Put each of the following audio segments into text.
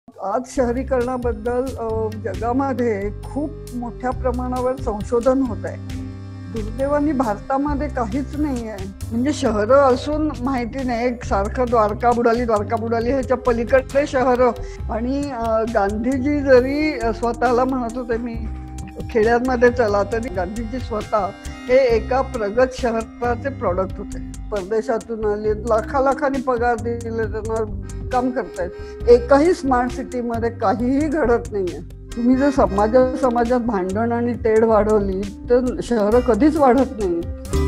आज शहरीकरणाबद्दल जगामध्ये खूप मोठ्या प्रमाणावर संशोधन होत आहे. दुर्दैवाने भारतामध्ये काहीच नाही आहे. म्हणजे शहरं असून माहिती नाही. एक सारखं द्वारका बुडाली ह्याच्या पलीकडे शहरं. आणि गांधीजी जरी स्वतःला म्हणत होते मी खेड्यांमध्ये चला, तरी गांधीजी स्वतः हे एका प्रगत शहराचे प्रॉडक्ट होते. परदेशातून आले, लाखांनी पगार दिले, त्यांना काम करतायत. एकही स्मार्ट सिटी मध्ये काहीही घडत नाहीये. तुम्ही जर समाजात भांडण आणि तेढ वाढवली तर शहरं कधीच वाढत नाही.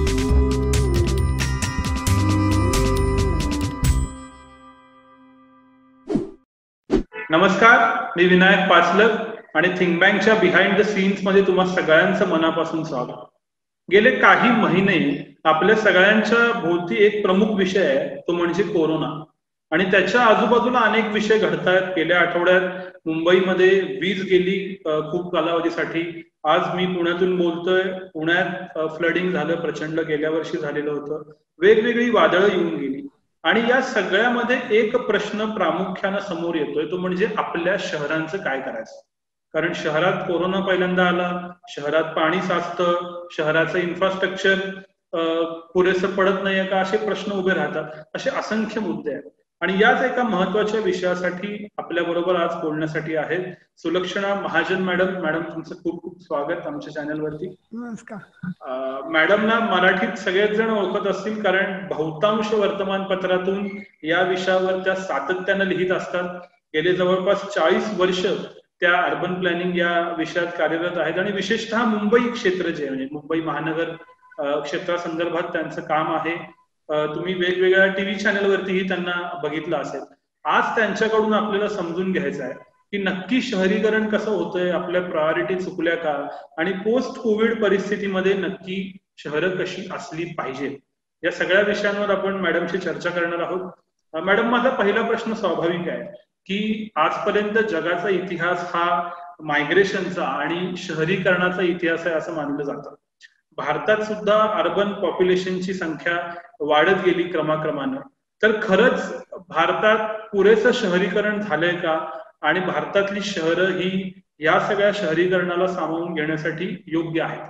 नमस्कार, मी विनायक पाचलक आणि थिंक बँकच्या बिहाइंड द सीन्स मध्ये तुम्हा सगळ्यांचं मनापासून स्वागत. गेले काही महिने आपल्या सगळ्यांच्या भोवती एक प्रमुख विषय आहे, तो म्हणजे कोरोना. आणि त्याच्या आजूबाजूला अनेक विषय घडतायत. गेल्या आठवड्यात मुंबईमध्ये वीज गेली खूप कालावधीसाठी. आज मी पुण्यातून बोलतोय. पुण्यात फ्लडिंग झालं प्रचंड, गेल्या वर्षी झालेलं होतं. वेगवेगळी वादळं येऊन गेली. आणि या सगळ्यामध्ये एक प्रश्न प्रामुख्यानं समोर येतोय, तो म्हणजे आपल्या शहरांचं काय करायचं. कारण शहरात कोरोना पहिल्यांदा आला, शहरात पाणी साचतं, शहराचं इन्फ्रास्ट्रक्चर पुरेसं पडत नाहीये का, असे प्रश्न उभे राहतात. असे असंख्य मुद्दे आहेत. आणि याच एका महत्वाच्या विषयासाठी आपल्या बरोबर आज बोलण्यासाठी आहेत सुलक्षणा महाजन मॅडम. मॅडम, तुमचं खूप खूप स्वागत आमच्या चॅनलवरती. नमस्कार. मॅडमना मराठीत सगळेच जण ओळखत असतील, कारण बहुतांश वर्तमानपत्रातून या विषयावर त्या सातत्यानं लिहित असतात. गेले जवळपास 40 वर्ष त्या अर्बन प्लॅनिंग या विषयात कार्यरत आहेत. आणि विशेषतः मुंबई क्षेत्र जे म्हणजे मुंबई महानगर क्षेत्रासंदर्भात त्यांचं काम आहे. तुम्ही वेगवेगळ्या टीव्ही चॅनलवरतीही त्यांना बघितलं असेल. आज त्यांच्याकडून आपल्याला समजून घ्यायचं आहे की नक्की शहरीकरण कसं होतंय, आपल्या प्रायोरिटी चुकल्या का, आणि पोस्ट कोविड परिस्थितीमध्ये नक्की शहरं कशी असली पाहिजेत, या सगळ्या विषयांवर आपण मॅडमशी चर्चा करणार आहोत. मॅडम, माझा पहिला प्रश्न स्वाभाविक आहे की आजपर्यंत जगाचा इतिहास हा मायग्रेशनचा आणि शहरीकरणाचा इतिहास आहे असं मानलं जातं. भारतात सुद्धा अर्बन पॉप्युलेशनची संख्या वाढत गेली क्रमाक्रमानं. तर खरंच भारतात पुरेसं शहरीकरण झालंय का, आणि भारतातली शहरं ही या सगळ्या शहरीकरणाला सामावून घेण्यासाठी योग्य आहेत?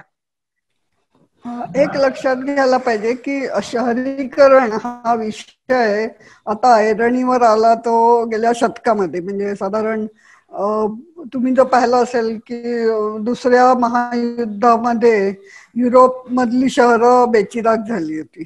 एक लक्षात घ्यायला पाहिजे की शहरीकरण हा विषय आता ऐरणीवर आला तो गेल्या शतकामध्ये. म्हणजे साधारण तुम्ही जर पाहिलं असेल की दुसऱ्या महायुद्धामध्ये युरोप मधली शहरं बेचिराख झाली होती.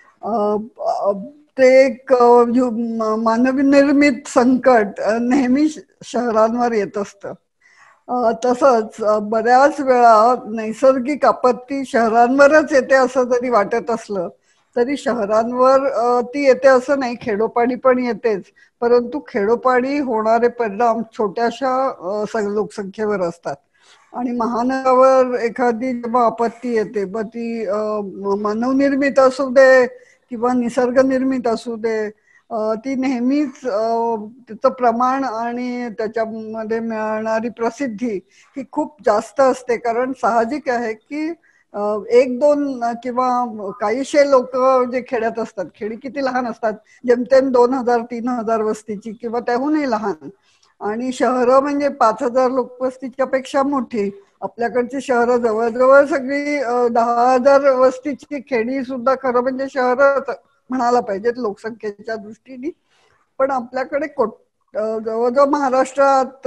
ते एक मानवी निर्मित संकट नेहमी शहरांवर येत असतं. तसंच बऱ्याच वेळा नैसर्गिक आपत्ती शहरांवरच येते असं जरी वाटत असलं तरी शहरांवर ती येते असं नाही. खेडोपाडी पण येतेच, परंतु खेडोपाडी होणारे परिणाम छोट्याशा लोकसंख्येवर असतात. आणि महानगरावर एखादी जेव्हा आपत्ती येते, मग ती मानवनिर्मित असू दे किंवा निसर्ग निर्मित असू दे, ती नेहमीच त्याचं प्रमाण आणि त्याच्यामध्ये मिळणारी प्रसिद्धी ही खूप जास्त असते. कारण साहजिक आहे की एक दोन किंवा काहीशे लोक जे खेड्यात असतात, खेडी किती लहान असतात, जेमतेम 2000-3000 वस्तीची किंवा त्याहूनही लहान. आणि शहरं म्हणजे 5000 लोकवस्तीच्या पेक्षा मोठी. आपल्याकडची शहरं जवळजवळ सगळी 10,000 वस्तीची. खेडी सुद्धा खरं म्हणजे शहरच म्हणायला पाहिजेत लोकसंख्येच्या दृष्टीने. पण आपल्याकडे जवळजवळ महाराष्ट्रात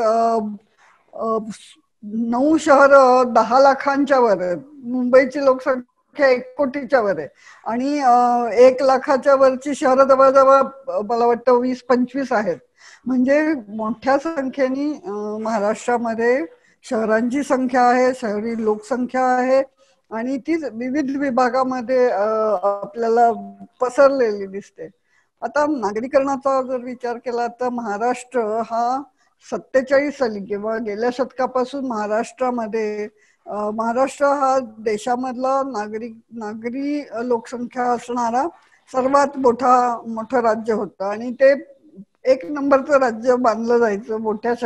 9 शहरं 10 लाखांच्या वर आहेत. मुंबईची लोकसंख्या 1 कोटीच्या वर आहे. आणि 1 लाखाच्या वरची शहरं जवळजवळ मला वाटतं 20-25 आहेत. म्हणजे मोठ्या संख्येने महाराष्ट्रामध्ये शहरांची संख्या आहे, शहरी लोकसंख्या आहे. आणि ती विविध विभागामध्ये आपल्याला पसरलेली दिसते. आता नागरीकरणाचा जर विचार केला तर महाराष्ट्र हा 47 साली किंवा गेल्या शतकापासून महाराष्ट्र हा देशामधला नागरी लोकसंख्या असणारा सर्वात मोठं राज्य होतं. आणि ते 1 नंबरचं राज्य मानलं जायचं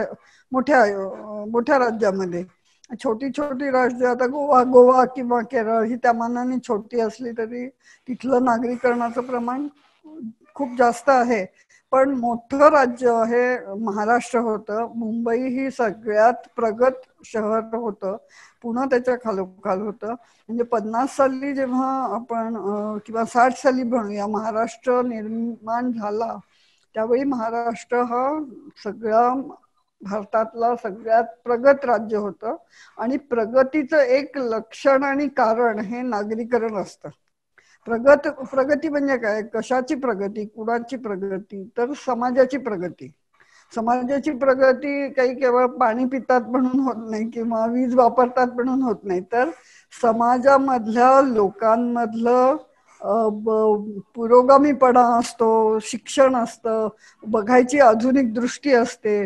मोठ्या राज्यामध्ये. छोटी छोटी राज्य, आता गोवा किंवा केरळ ही त्या मानाने छोटी असली तरी तिथलं नागरीकरणाचं प्रमाण खूप जास्त आहे. पण मोठं राज्य हे महाराष्ट्र होतं. मुंबई ही सगळ्यात प्रगत शहर होतं. पुणे त्याच्या खालोखाल होतं. म्हणजे 50 साली जेव्हा आपण किंवा 60 साली म्हणूया महाराष्ट्र निर्माण झाला, त्यावेळी महाराष्ट्र हा सगळ्या भारतातला सगळ्यात प्रगत राज्य होतं. आणि प्रगतीचं एक लक्षण आणि कारण हे नागरीकरण असतं. प्रगती म्हणजे काय? कशाची प्रगती? कुणाची प्रगती? तर समाजाची प्रगती. समाजाची प्रगती काही केवळ पाणी पितात म्हणून होत नाही किंवा वीज वापरतात म्हणून होत नाही, तर समाजामधल्या लोकांमधलं पुरोगामीपणा असतो, शिक्षण असतं, बघायची आधुनिक दृष्टी असते,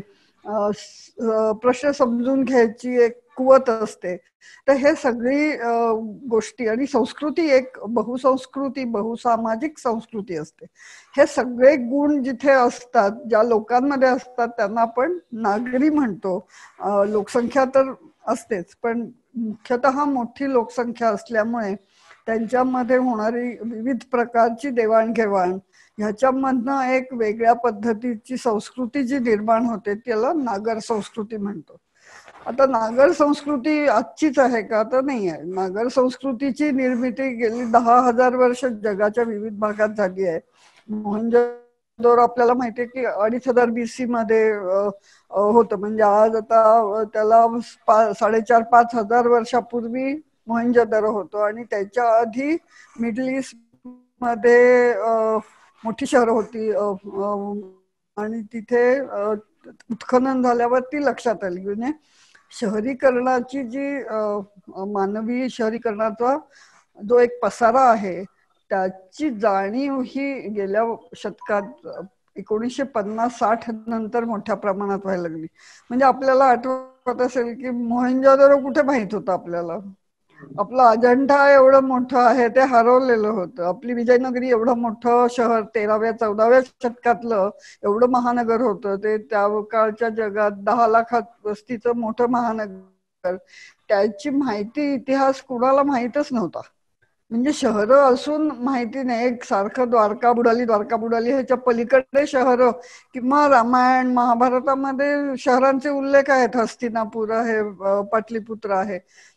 प्रश्न समजून घ्यायची एक कुवत असते. तर हे सगळी गोष्टी आणि संस्कृती, एक बहुसंस्कृती बहुसामाजिक संस्कृती असते. हे सगळे गुण जिथे असतात, ज्या लोकांमध्ये असतात, त्यांना आपण नागरी म्हणतो. लोकसंख्या तर असतेच, पण मुख्यतः मोठी लोकसंख्या असल्यामुळे त्यांच्यामध्ये होणारी विविध प्रकारची देवाणघेवाण, ह्याच्यामधनं एक वेगळ्या पद्धतीची संस्कृती जी निर्माण होते त्याला नागर संस्कृती म्हणतो. आता नागर संस्कृती आजचीच आहे का? तर नाही आहे. नागर संस्कृतीची निर्मिती गेली 10,000 वर्ष जगाच्या विविध भागात झाली आहे. मोहनजोदडो आपल्याला माहितीये की 2500 BC मध्ये होतं. म्हणजे आज आता त्याला 4,500-5,000 वर्षापूर्वी मोहनजोदडो होतो. आणि त्याच्या आधी मिडल ईस्ट मध्ये मोठी शहरं होती आणि तिथे उत्खनन झाल्यावर ती लक्षात आली. म्हणजे शहरीकरणाची जी मानवी शहरीकरणाचा जो एक पसारा आहे, त्याची जाणीव ही गेल्या शतकात 1950-60 नंतर मोठ्या प्रमाणात व्हायला लागली. म्हणजे आपल्याला आठवत असेल की मोहनजोदडो कुठे माहित होतं आपल्याला? आपलं अजंठा एवढं मोठं आहे ते हरवलेलं होतं. आपली विजयनगरी एवढं मोठं शहर 13व्या-14व्या शतकातलं एवढं महानगर होतं. ते त्या काळच्या जगात 10 लाख वस्तीचं मोठं महानगर, त्याची माहिती इतिहास कुणाला माहीतच नव्हता. म्हणजे शहरं असून माहिती नाही. एक सारखं द्वारका बुडाली ह्याच्या पलीकडे शहरं किंवा रामायण महाभारतामध्ये शहरांचे उल्लेख आहेत. हस्तिनापूर आहे, पाटलीपुत्र आहे,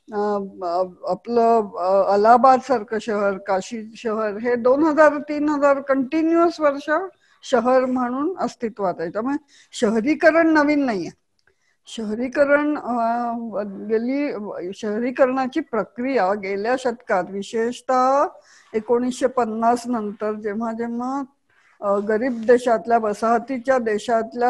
आपलं अलाहाबाद सारखं शहर, काशी शहर, हे 2000-3000 कंटिन्युअस वर्ष शहर म्हणून अस्तित्वात आहे. त्यामुळे शहरीकरण नवीन नाहीये. शहरीकरणाची प्रक्रिया गेल्या शतकात, विशेषतः 1950 नंतर, जेव्हा जेव्हा गरीब देशातल्या, वसाहतीच्या देशातल्या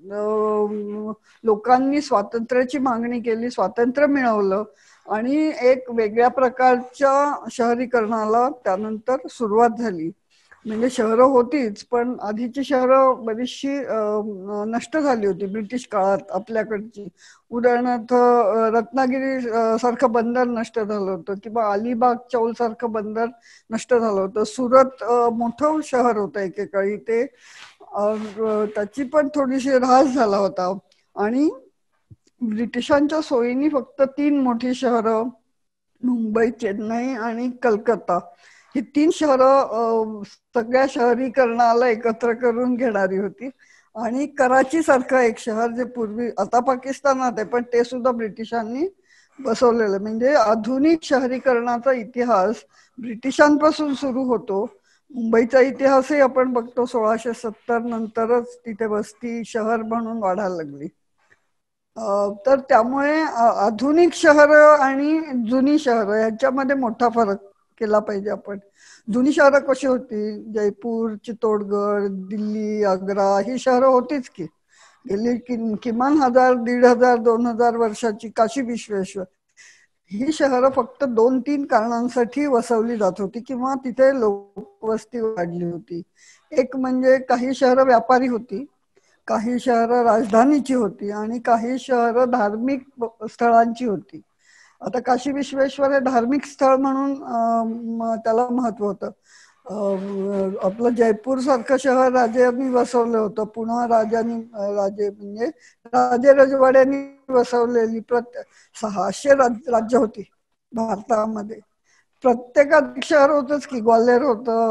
लोकांनी स्वातंत्र्याची मागणी केली, स्वातंत्र्य मिळवलं आणि एक वेगळ्या प्रकारच्या शहरीकरणाला त्यानंतर सुरुवात झाली. म्हणजे शहरं होतीच, पण आधीची शहरं बरीचशी नष्ट झाली होती ब्रिटिश काळात आपल्याकडची. उदाहरणार्थ रत्नागिरी सारखं बंदर नष्ट झालं होतं किंवा अलिबाग चौल सारखं बंदर नष्ट झालं होतं. सुरत मोठं शहर होतं एकेकाळी, ते त्याची पण थोडीशी ऱ्हास झाला होता. आणि ब्रिटिशांच्या सोयीनी फक्त 3 मोठी शहरं, मुंबई, चेन्नई आणि कलकत्ता, ही 3 शहरं सगळ्या शहरीकरणाला एकत्र करून घेणारी होती. आणि कराची सारखं एक शहर, जे पूर्वी आता पाकिस्तानात आहे, पण ते सुद्धा ब्रिटिशांनी बसवलेलं. म्हणजे आधुनिक शहरीकरणाचा इतिहास ब्रिटिशांपासून सुरू होतो. मुंबईचा इतिहासही आपण बघतो 1670 नंतरच तिथे वस्ती शहर म्हणून वाढायला लागली. तर त्यामुळे आधुनिक शहरं आणि जुनी शहरं यांच्यामध्ये मोठा फरक केला पाहिजे आपण. जुनी शहरं कशी होती? जयपूर, चित्तोडगड, दिल्ली, आग्रा, ही शहरं होतीच की. गेली किमान 1000, 1500, 2000 वर्षाची. काशी विश्वेश्वर, ही शहरं फक्त 2-3 कारणांसाठी वसवली जात होती किंवा तिथे लोकवस्ती वाढली होती. एक म्हणजे काही शहरं व्यापारी होती, काही शहरं राजधानीची होती आणि काही शहरं धार्मिक स्थळांची होती. आता काशी विश्वेश्वर हे धार्मिक स्थळ म्हणून त्याला महत्व होतं. आपलं जयपूर सारखं शहर राजांनी वसवलं होतं. पुन्हा राजे म्हणजे राजे रजवाड्यांनी वसवलेली 600 राज्य होती भारतामध्ये. प्रत्येकात शहर होतच की. ग्वाल्हेर होतं,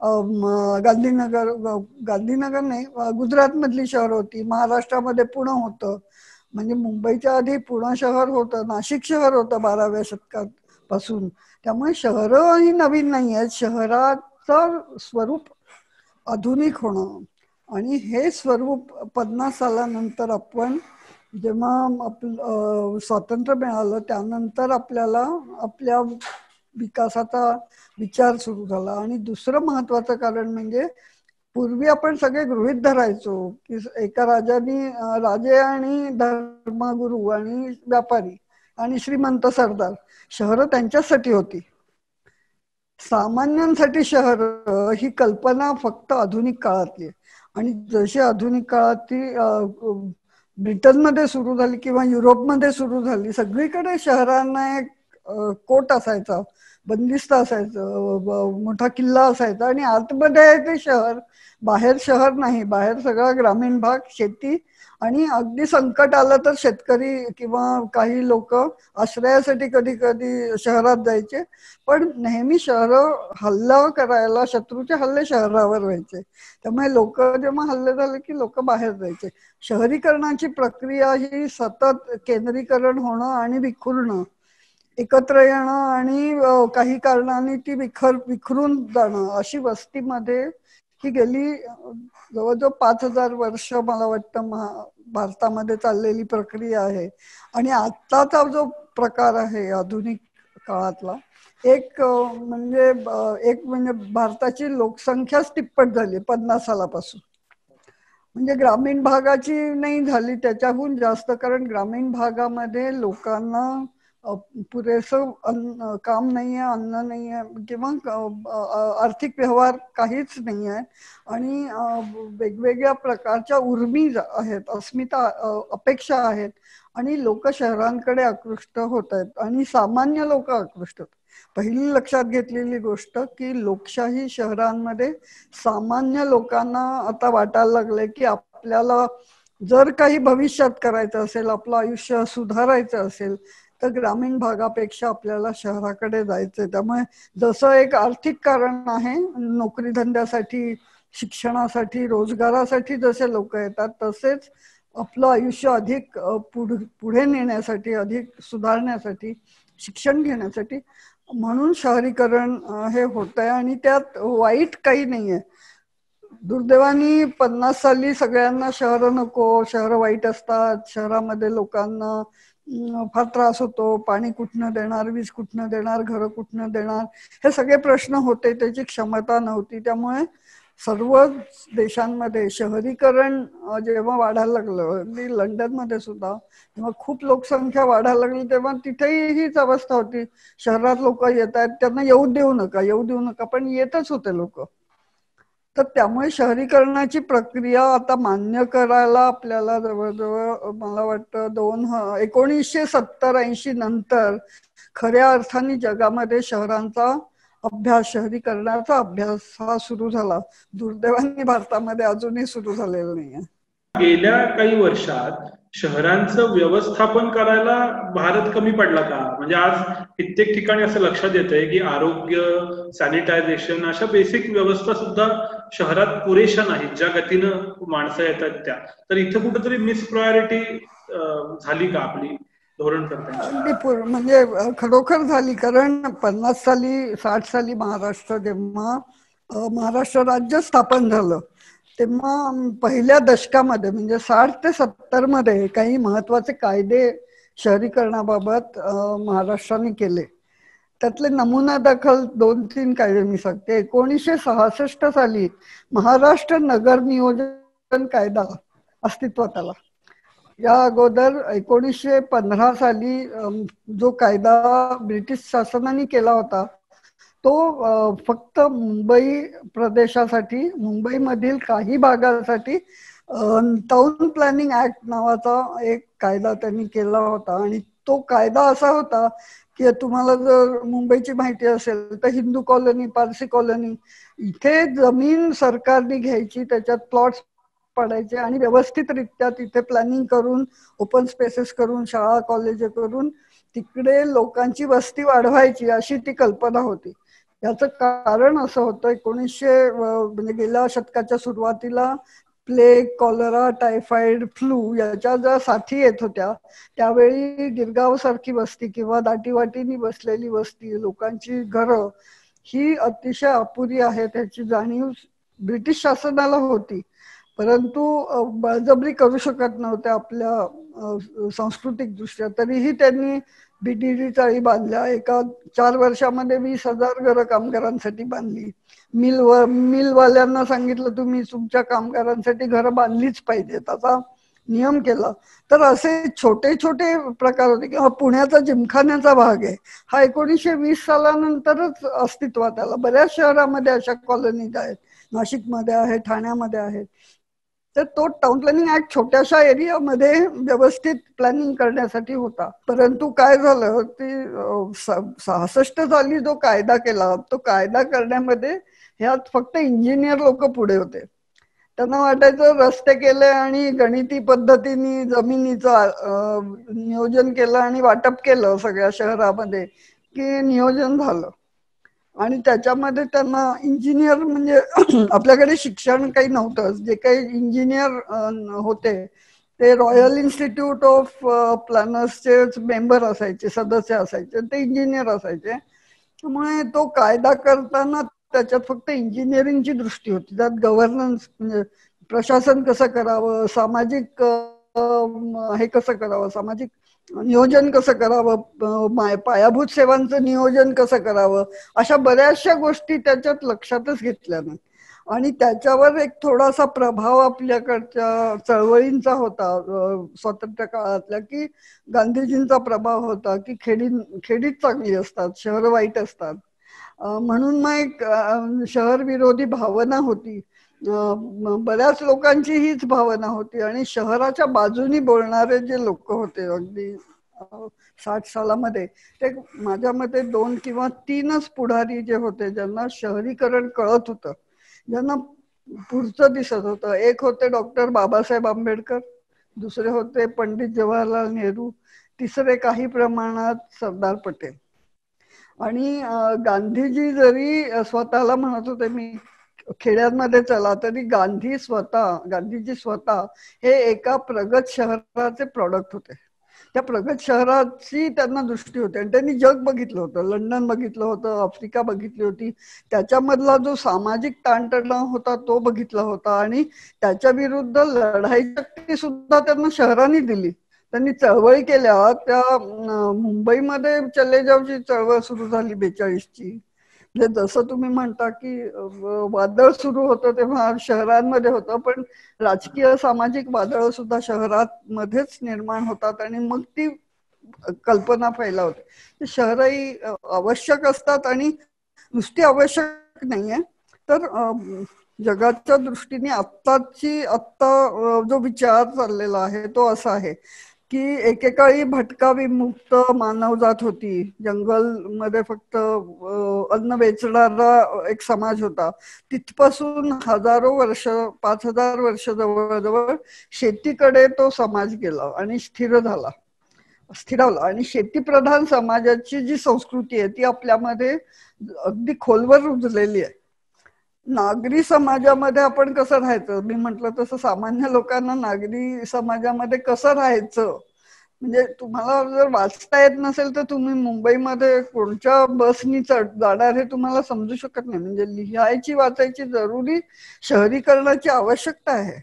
गांधीनगर नाही, गुजरात मधली शहर होती, महाराष्ट्रामध्ये पुणे होतं. म्हणजे मुंबईच्या आधी पुणे शहर होतं, नाशिक शहर होतं 12व्या शतकात पासून. त्यामुळे शहरं ही नवीन नाही आहेत. शहराचं स्वरूप आधुनिक होणं आणि हे स्वरूप 50 सालानंतर आपण जेव्हा आपलं स्वातंत्र्य मिळालं त्यानंतर आपल्याला आपल्या विकासाचा विचार सुरू झाला. आणि दुसरं महत्वाचं कारण म्हणजे पूर्वी आपण सगळे गृहीत धरायचो की एका राजे आणि धर्मगुरू आणि व्यापारी आणि श्रीमंत सरदार, शहरं त्यांच्यासाठी होती. सामान्यांसाठी शहर ही कल्पना फक्त आधुनिक काळातली आहे. आणि जशी आधुनिक काळातली ब्रिटनमध्ये सुरू झाली किंवा युरोपमध्ये सुरू झाली, सगळीकडे शहरांना एक कोट असायचा, बंदिस्त असायचं, मोठा किल्ला असायचा आणि आतमध्ये ते शहर, बाहेर शहर नाही, बाहेर सगळा ग्रामीण भाग, शेती. आणि अगदी संकट आलं तर शेतकरी किंवा काही लोक आश्रयासाठी कधी कधी शहरात जायचे. पण नेहमी शहरं हल्ला करायला, शत्रूचे हल्ले शहरावर व्हायचे. त्यामुळे लोक जेव्हा हल्ले झाले की लोक बाहेर जायचे. शहरीकरणाची प्रक्रिया ही सतत केंद्रीकरण होणं आणि विखुरणं, एकत्र येणं आणि काही कारणाने ती विखरून जाणं, अशी वस्तीमध्ये ही गेली जवळजवळ 5000 वर्ष मला वाटतं भारतामध्ये चाललेली प्रक्रिया आहे. आणि आत्ताचा जो प्रकार आहे आधुनिक काळातला, एक म्हणजे भारताची लोकसंख्याच तिप्पट झाली 50 सालापासून. म्हणजे ग्रामीण भागाची नाही झाली, त्याच्याहून जास्त. कारण ग्रामीण भागामध्ये लोकांना पुरेसं काम नाहीये, अन्न नाहीये किंवा आर्थिक व्यवहार काहीच नाही आहे. आणि वेगवेगळ्या प्रकारच्या उर्मी आहेत, अस्मिता, अपेक्षा आहेत. आणि लोक शहरांकडे आकृष्ट होत आहेत आणि सामान्य लोक आकृष्ट होत. पहिली लक्षात घेतलेली गोष्ट की लोकशाही शहरांमध्ये सामान्य लोकांना आता वाटायला लागले की आपल्याला जर काही भविष्यात करायचं असेल, आपलं आयुष्य सुधारायचं असेल, तर ग्रामीण भागापेक्षा आपल्याला शहराकडे जायचंय. त्यामुळे जसं एक आर्थिक कारण आहे, नोकरी धंद्यासाठी, शिक्षणासाठी, रोजगारासाठी जसे लोक येतात, तसेच आपलं आयुष्य अधिक पुढे नेण्यासाठी, अधिक सुधारण्यासाठी, शिक्षण घेण्यासाठी म्हणून शहरीकरण हे होत आहे. आणि त्यात वाईट काही नाहीये. दुर्दैवानी 50 साली सगळ्यांना शहर नको, शहर वाईट असतात, शहरामध्ये लोकांना फार त्रास होतो, पाणी कुठनं देणार, वीज कुठनं देणार, घर कुठनं देणार, हे सगळे प्रश्न होते. त्याची क्षमता नव्हती. त्यामुळे सर्व देशांमध्ये शहरीकरण जेव्हा वाढायला लागलं, अगदी लंडनमध्ये सुद्धा जेव्हा खूप लोकसंख्या वाढायला लागली तेव्हा तिथेही हीच अवस्था होती. शहरात लोक येत आहेत, त्यांना येऊ देऊ नका, येऊ देऊ नका, पण येतच होते लोक. तर त्यामुळे शहरीकरणाची प्रक्रिया आता मान्य करायला आपल्याला जवळजवळ मला वाटतं 1970-80 नंतर खऱ्या अर्थाने जगामध्ये शहरांचा अभ्यास, शहरीकरणाचा अभ्यास हा सुरू झाला. दुर्दैवाने भारतामध्ये अजूनही सुरू झालेला नाहीये. गेल्या काही वर्षात शहरांचं व्यवस्थापन करायला भारत कमी पडला का? म्हणजे आज कित्येक ठिकाणी असं लक्षात येतंय की आरोग्य, सॅनिटायझेशन अशा बेसिक व्यवस्था सुद्धा शहरात पुरेशा नाहीत, ज्या गतीनं माणसं येतात त्या. तर इथं कुठेतरी मिस प्रायोरिटी झाली का आपली धोरण करताना? म्हणजे खरोखर झाली. कारण 50 साली 60 साली महाराष्ट्र जेव्हा महाराष्ट्र राज्य स्थापन झालं तेव्हा पहिल्या दशकामध्ये म्हणजे 60 ते 70 मध्ये काही महत्वाचे कायदे शहरीकरणाबाबत महाराष्ट्राने केले. त्यातले नमुना दाखल 2-3 कायदे मी सांगते. 1966 साली महाराष्ट्र नगर नियोजन कायदा अस्तित्वात आला. या अगोदर 1915 साली जो कायदा ब्रिटिश शासनाने केला होता तो फक्त मुंबई प्रदेशासाठी, मुंबईमधील काही भागासाठी टाउन प्लॅनिंग ऍक्ट नावाचा एक कायदा त्यांनी केला होता. आणि तो कायदा असा होता की तुम्हाला जर मुंबईची माहिती असेल तर हिंदू कॉलनी, पारसी कॉलनी, इथे जमीन सरकारने घ्यायची, त्याच्यात प्लॉट्स पडायचे आणि व्यवस्थितरित्या तिथे प्लॅनिंग करून, ओपन स्पेसेस करून, शाळा कॉलेज करून तिकडे लोकांची वस्ती वाढवायची, अशी ती कल्पना होती. याचं कारण असं होतं 1900 म्हणजे गेल्या शतकाच्या सुरुवातीला प्लेग, कॉलरा, टायफॉइड, फ्लू याच्या ज्या साथी येत होत्या त्यावेळी गिरगाव सारखी वस्ती किंवा दाटीवाटीनी बसलेली वस्ती, लोकांची घरं ही अतिशय अपुरी आहेत ह्याची जाणीव ब्रिटिश शासनाला होती. परंतु बळजबरी करू शकत नव्हते आपल्या सांस्कृतिक दृष्ट्या. तरीही त्यांनी बीडीडी चाळी बांधल्या. एका 4 वर्षामध्ये 20,000 घरं कामगारांसाठी बांधली. मिलवाल्यांना सांगितलं तुम्ही तुमच्या कामगारांसाठी घरं बांधलीच पाहिजेत, असा नियम केला. तर असे छोटे छोटे प्रकार होते. किंवा पुण्याचा जिमखान्याचा भाग आहे हा 1920 सालानंतरच अस्तित्वात आला. बऱ्याच शहरामध्ये अशा कॉलनीज आहेत, नाशिकमध्ये आहे, ठाण्यामध्ये आहेत. तर तो टाउन प्लॅनिंग ऍक्ट छोट्याशा एरियामध्ये व्यवस्थित प्लॅनिंग करण्यासाठी होता. परंतु काय झालं की 66 साली जो कायदा केला तो कायदा करण्यामध्ये ह्यात फक्त इंजिनियर लोक पुढे होते. त्यांना वाटायचं रस्ते केले आणि गणिती पद्धतीने जमिनीचं नियोजन केलं आणि वाटप केलं सगळ्या शहरामध्ये की नियोजन झालं. आणि त्याच्यामध्ये त्यांना इंजिनियर म्हणजे आपल्याकडे शिक्षण काही नव्हतं. जे काही इंजिनियर होते ते रॉयल इन्स्टिट्यूट ऑफ प्लॅनर्सचे मेंबर असायचे, सदस्य असायचे, ते इंजिनियर असायचे. त्यामुळे तो कायदा करताना त्याच्यात फक्त इंजिनिअरिंगची दृष्टी होती. त्यात गव्हर्नन्स म्हणजे प्रशासन कसं करावं, सामाजिक हे कसं करावं, सामाजिक नियोजन कसं करावं, पायाभूत सेवांचं नियोजन कसं करावं, अशा बऱ्याचशा गोष्टी त्याच्यात लक्षातच घेतल्या नाही. आणि त्याच्यावर एक थोडासा प्रभाव आपल्याकडच्या चळवळींचा होता स्वातंत्र्य काळातल्या, की गांधीजींचा प्रभाव होता की खेडीच चांगली असतात, शहर वाईट असतात. म्हणून मग एक शहर विरोधी भावना होती. बऱ्याच लोकांची हीच भावना होती. आणि शहराच्या बाजूनी बोलणारे जे लोक होते अगदी 60 सालामध्ये, ते माझ्या मते 2 किंवा 3च पुढारी जे होते ज्यांना शहरीकरण कळत होतं, ज्यांना पुढचं दिसत होतं. एक होते डॉक्टर बाबासाहेब आंबेडकर, दुसरे होते पंडित जवाहरलाल नेहरू, तिसरे काही प्रमाणात सरदार पटेल. आणि गांधीजी जरी स्वतःला म्हणत होते मी खेड्यांमध्ये चला, तरी गांधीजी स्वतः हे एका प्रगत शहराचे प्रॉडक्ट होते. त्या प्रगत शहराची त्यांना दृष्टी होती आणि त्यांनी जग बघितलं होतं, लंडन बघितलं होतं, आफ्रिका बघितली होती. त्याच्यामधला जो सामाजिक ताणतणाव होता तो बघितला होता आणि त्याच्या विरुद्ध लढाई शक्ती सुद्धा त्यांना शहरांनी दिली. त्यांनी चळवळी केल्या. त्या मुंबईमध्ये चले जावची चळवळ सुरू झाली 42ची. म्हणजे जसं तुम्ही म्हणता की वादळ सुरू होतं तेव्हा शहरांमध्ये होतं, पण राजकीय सामाजिक वादळ सुद्धा शहरात मध्येच निर्माण होतात आणि मग ती कल्पना फैलावते. शहरही आवश्यक असतात आणि नुसती आवश्यक नाहीये. तर जगाच्या दृष्टीने आत्ता जो विचार चाललेला आहे तो असा आहे की एकेकाळी भटका विमुक्त मानवजात होती. जंगलमध्ये फक्त अन्न वेचणारा एक समाज होता. तिथपासून हजारो वर्ष, 5,000 वर्ष जवळजवळ शेतीकडे तो समाज गेला आणि स्थिरावला. आणि शेतीप्रधान समाजाची जी संस्कृती आहे ती आपल्यामध्ये अगदी खोलवर रुजलेली आहे. नागरी समाजामध्ये आपण कसं राहायचं, मी म्हटलं तसं सामान्य लोकांना नागरी समाजामध्ये कसं राहायचं, म्हणजे तुम्हाला जर वाचता येत नसेल तर तुम्ही मुंबईमध्ये कोणत्या बसनी जाणार हे तुम्हाला समजू शकत नाही. म्हणजे लिहायची वाचायची जरुरी शहरीकरणाची आवश्यकता आहे.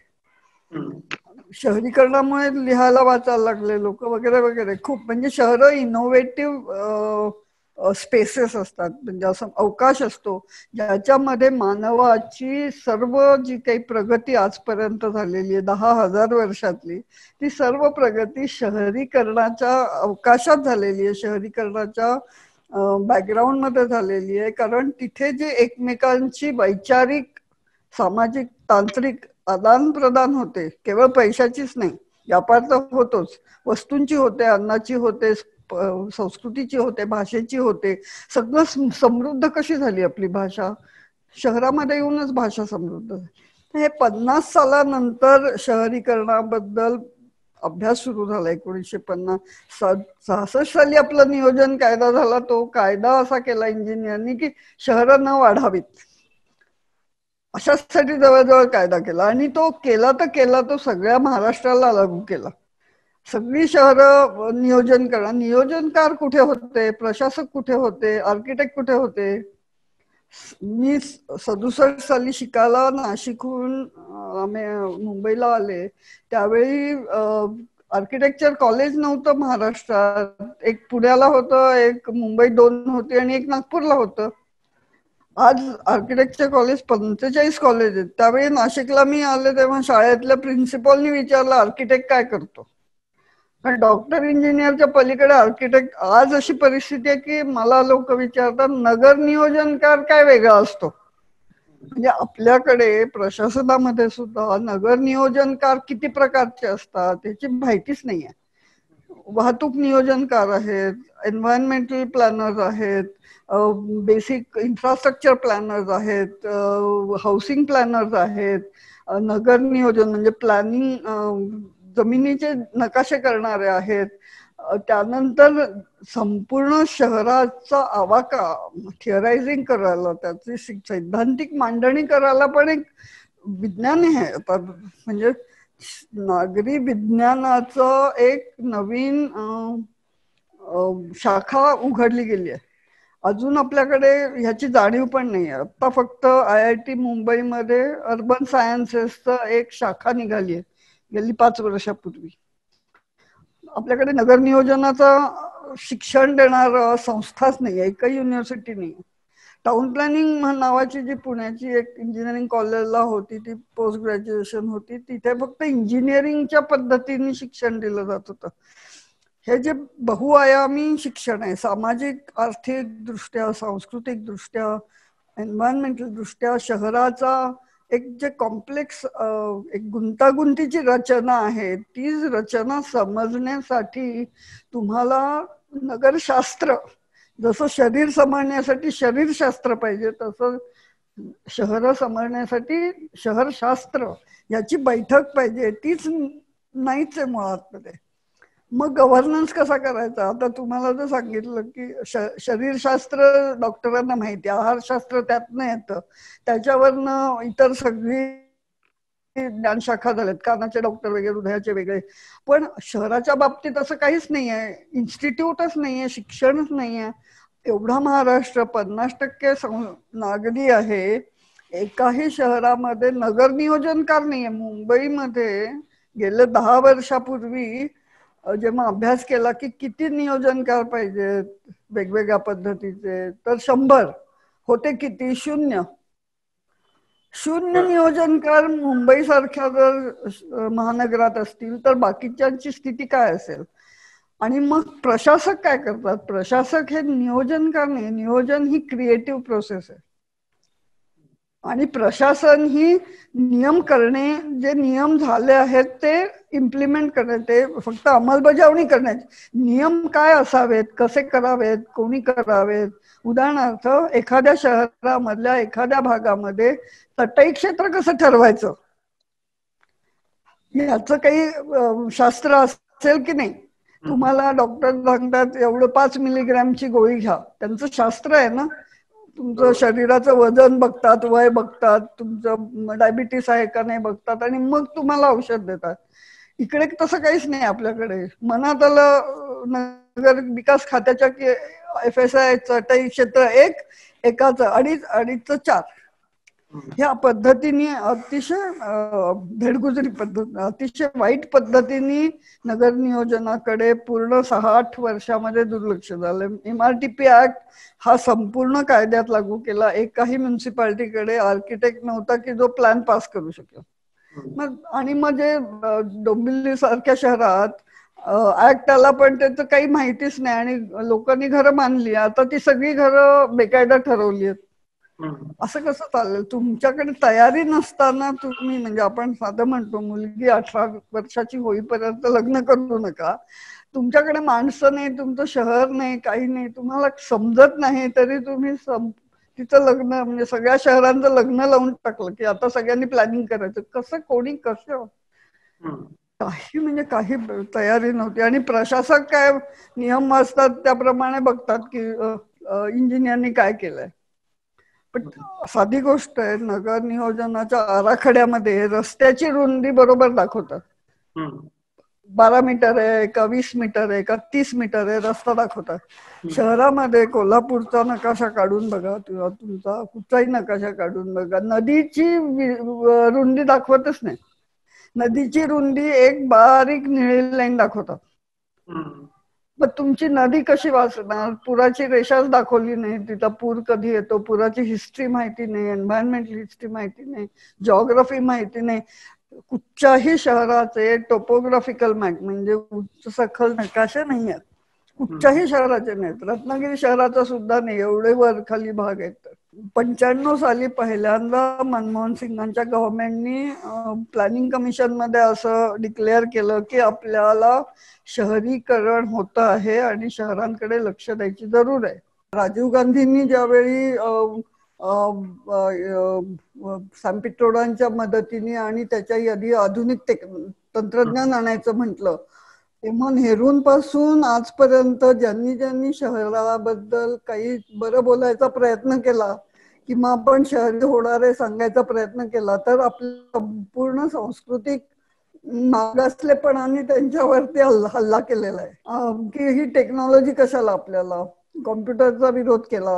शहरीकरणामुळे लिहायला वाचायला लागले लोक वगैरे वगैरे खूप. म्हणजे शहरं इनोव्हेटिव्ह स्पेसेस असतात, म्हणजे असं अवकाश असतो ज्याच्यामध्ये मानवाची सर्व जी काही प्रगती आजपर्यंत झालेली आहे 10,000 वर्षातली, ती सर्व प्रगती शहरीकरणाच्या अवकाशात झालेली आहे, शहरीकरणाच्या बॅकग्राऊंड मध्ये झालेली आहे. कारण तिथे जे एकमेकांची वैचारिक, सामाजिक, तांत्रिक आदान प्रदान होते, केवळ पैशाचीच नाही, व्यापार तर होतोच, वस्तूंची होते, अन्नाची होते, संस्कृतीची होते, भाषेची होते. सगळं समृद्ध कशी झाली आपली भाषा, शहरामध्ये येऊनच भाषा समृद्ध. हे 50 सालानंतर शहरीकरणाबद्दल अभ्यास सुरू झाला 1966 साली आपला नियोजन कायदा झाला. तो कायदा असा केला इंजिनियरनी की शहरं न वाढावीत अशासाठी जवळजवळ कायदा केला. आणि तो केला तर केला, तो सगळ्या महाराष्ट्राला लागू केला. सगळी शहरं नियोजन करा. नियोजनकार कुठे होते, प्रशासक कुठे होते, आर्किटेक्ट कुठे होते? मी 67 साली शिकायला नाशिकहून आम्ही मुंबईला आले, त्यावेळी आर्किटेक्चर कॉलेज नव्हतं महाराष्ट्रात. एक पुण्याला होतं, एक मुंबईत 2 होते आणि एक नागपूरला होतं. आज आर्किटेक्चर कॉलेज 45 कॉलेज आहेत. त्यावेळी नाशिकला मी आले तेव्हा शाळेतल्या प्रिन्सिपलनी विचारलं आर्किटेक्ट काय करतो, कारण डॉक्टर इंजिनियरच्या पलीकडे आर्किटेक्ट. आज अशी परिस्थिती आहे की मला लोक विचारतात नगर नियोजनकार काय वेगळा असतो. म्हणजे आपल्याकडे प्रशासनामध्ये सुद्धा नगर नियोजनकार किती प्रकारचे असतात त्याची माहितीच नाहीये. वाहतूक नियोजनकार आहेत, एन्व्हायरमेंटल प्लॅनर्स आहेत, बेसिक इन्फ्रास्ट्रक्चर प्लॅनर्स आहेत, हाऊसिंग प्लॅनर्स आहेत, नगर नियोजन म्हणजे प्लॅनिंग जमिनीचे नकाशे करणारे आहेत. त्यानंतर संपूर्ण शहराचा आवाका थिअरायझिंग करायला, त्याची सैद्धांतिक मांडणी करायला पण एक विज्ञान आहे आता. म्हणजे नागरी विज्ञानाचं एक नवीन शाखा उघडली गेली आहे. अजून आपल्याकडे ह्याची जाणीव पण नाही आहे. आता फक्त IIT मुंबईमध्ये अर्बन सायन्सेसचं एक शाखा निघाली आहे गेली 5 वर्षापूर्वी. आपल्याकडे नगर नियोजनाचं शिक्षण देणार संस्थाच नाही आहे, एकही युनिव्हर्सिटी नाही. टाउन प्लॅनिंग नावाची जी पुण्याची एक इंजिनिअरिंग कॉलेजला होती, ती पोस्ट ग्रॅज्युएशन होती, तिथे फक्त इंजिनिअरिंगच्या पद्धतीने शिक्षण दिलं जात होतं. हे जे बहुआयामी शिक्षण आहे, सामाजिक आर्थिक दृष्ट्या, सांस्कृतिक दृष्ट्या, एन्व्हायरमेंटल दृष्ट्या शहराचा एक जे कॉम्प्लेक्स एक गुंतागुंतीची रचना आहे, ती रचना समजण्यासाठी तुम्हाला नगरशास्त्र, जसं शरीर समजण्यासाठी शरीरशास्त्र पाहिजे तसं शहर समजण्यासाठी शहरशास्त्र याची बैठक पाहिजे. तीच नाहीच आहे मुळात मध्ये. मग गव्हर्नन्स कसा करायचा? आता तुम्हाला जर सांगितलं की शरीरशास्त्र डॉक्टरांना माहिती, आहारशास्त्र त्यातनं येतं, त्याच्यावरनं इतर सगळी ज्ञानशाखा झाल्यात, कानाचे डॉक्टर वगैरे, हृदयाचे वेगळे. पण शहराच्या बाबतीत असं काहीच नाहीये, इन्स्टिट्यूटच नाहीये, शिक्षणच नाहीये. एवढा महाराष्ट्र 50% नागरी आहे, एकाही शहरामध्ये नगर नियोजनकार नाहीये. मुंबईमध्ये गेल्या 10 वर्षापूर्वी जेव्हा अभ्यास केला की किती नियोजनकार पाहिजेत वेगवेगळ्या पद्धतीचे, तर 100 होते. किती? 0 नियोजनकार मुंबई सारख्या जर महानगरात असतील तर बाकीच्यांची स्थिती काय असेल? आणि मग प्रशासक काय करतात? प्रशासक हे नियोजनकार नाही, नियोजन ही क्रिएटिव्ह प्रोसेस आहे. आणि प्रशासन ही नियम करणे, जे नियम झाले आहेत ते इम्प्लिमेंट करणे, ते फक्त अंमलबजावणी करण्याचे. नियम काय असावेत, कसे करावेत, कोणी करावेत. उदाहरणार्थ एखाद्या शहरामधल्या एखाद्या भागामध्ये तटाई क्षेत्र कसं ठरवायचं याचं काही शास्त्र असेल की नाही? तुम्हाला डॉक्टर सांगतात एवढं 5 मिलीग्रॅमची गोळी घ्या, त्यांचं शास्त्र आहे ना. तुमचं शरीराचं वजन बघतात, वय बघतात, तुमचं डायबिटीस आहे का नाही बघतात आणि मग तुम्हाला औषध देतात. इकडे तसं काहीच नाही आपल्याकडे. मनात आलं नगर विकास खात्याच्या की FSI चटई क्षेत्र 1, एकाचं 2.5, 2.5चं 4, ह्या पद्धतीने अतिशय भेडगुजरी पद्धत, अतिशय वाईट पद्धतीने नगर नियोजनाकडे पूर्ण 6-8 वर्षामध्ये दुर्लक्ष झालं. MRTP ऍक्ट हा संपूर्ण कायद्यात लागू केला. एकाही म्युन्सिपाल्टीकडे आर्किटेक्ट नव्हता की जो प्लॅन पास करू शकेल. मग आणि मग जे डोंबिवली सारख्या शहरात ऍक्ट आला पण त्याचं काही माहितीच नाही आणि लोकांनी घरं बांधली. आता ती सगळी घरं बेकायदा ठरवली आहेत. असं कसं चालेल? तुमच्याकडे तयारी नसताना तुम्ही, म्हणजे आपण साधं म्हणतो मुलगी 18 वर्षाची होईपर्यंत लग्न करू नका. तुमच्याकडे माणसं नाही, तुमचं शहर नाही, काही नाही, तुम्हाला समजत नाही तरी तुम्ही तिचं लग्न, म्हणजे सगळ्या शहरांचं लग्न लावून टाकलं की आता सगळ्यांनी प्लॅनिंग करायचं. कसं? कोणी कसं? काही म्हणजे काही तयारी नव्हती. आणि प्रशासक काय नियम असतात त्याप्रमाणे बघतात की इंजिनियरनी काय केलंय. पण साधी गोष्ट आहे, नगर नियोजनाच्या आराखड्यामध्ये रस्त्याची रुंदी बरोबर दाखवतात. 12 मीटर आहे का 20 मीटर आहे का 30 मीटर आहे रस्ता दाखवतात. शहरामध्ये कोल्हापूरचा नकाशा काढून बघा किंवा तुमचा कुठचाही नकाशा काढून बघा, नदीची रुंदी दाखवतच नाही. नदीची रुंदी एक बारीक निळी लाईन दाखवतात. मग तुमची नदी कशी वाचणार? पुराची रेषाच दाखवली नाही, तिचा पूर कधी येतो, पुराची हिस्ट्री माहिती नाही, एन्व्हायरमेंटल हिस्ट्री माहिती नाही, जॉग्राफी माहिती नाही. कुठच्याही शहराचे टोपोग्राफिकल मॅप म्हणजे उच्च सखल नकाशे नाही आहेत, कुठच्याही शहराचे नाहीत. रत्नागिरी शहराचा सुद्धा नाही, एवढे वर खाली भाग आहेत. 95 साली पहिल्यांदा मनमोहन सिंगांच्या गव्हर्नमेंटनी प्लॅनिंग कमिशन मध्ये असं डिक्लेअर केलं की आपल्याला शहरीकरण होत आहे आणि शहरांकडे लक्ष द्यायची जरूर आहे. राजीव गांधींनी ज्यावेळी सॅम्पिट्रोडांच्या मदतीने आणि त्याच्या आधी आधुनिक तंत्रज्ञान आणायचं म्हटलं, तेव्हा नेहरूंपासून आजपर्यंत ज्यांनी ज्यांनी शहराबद्दल काही बरं बोलायचा प्रयत्न केला किंवा आपण शहरी होणारे सांगायचा प्रयत्न केला, तर आपल्या संपूर्ण सांस्कृतिक मागासलेपणाने त्यांच्यावरती हल्ला केलेला आहे. की ही टेक्नॉलॉजी कशाला, आपल्याला कॉम्प्युटरचा विरोध केला,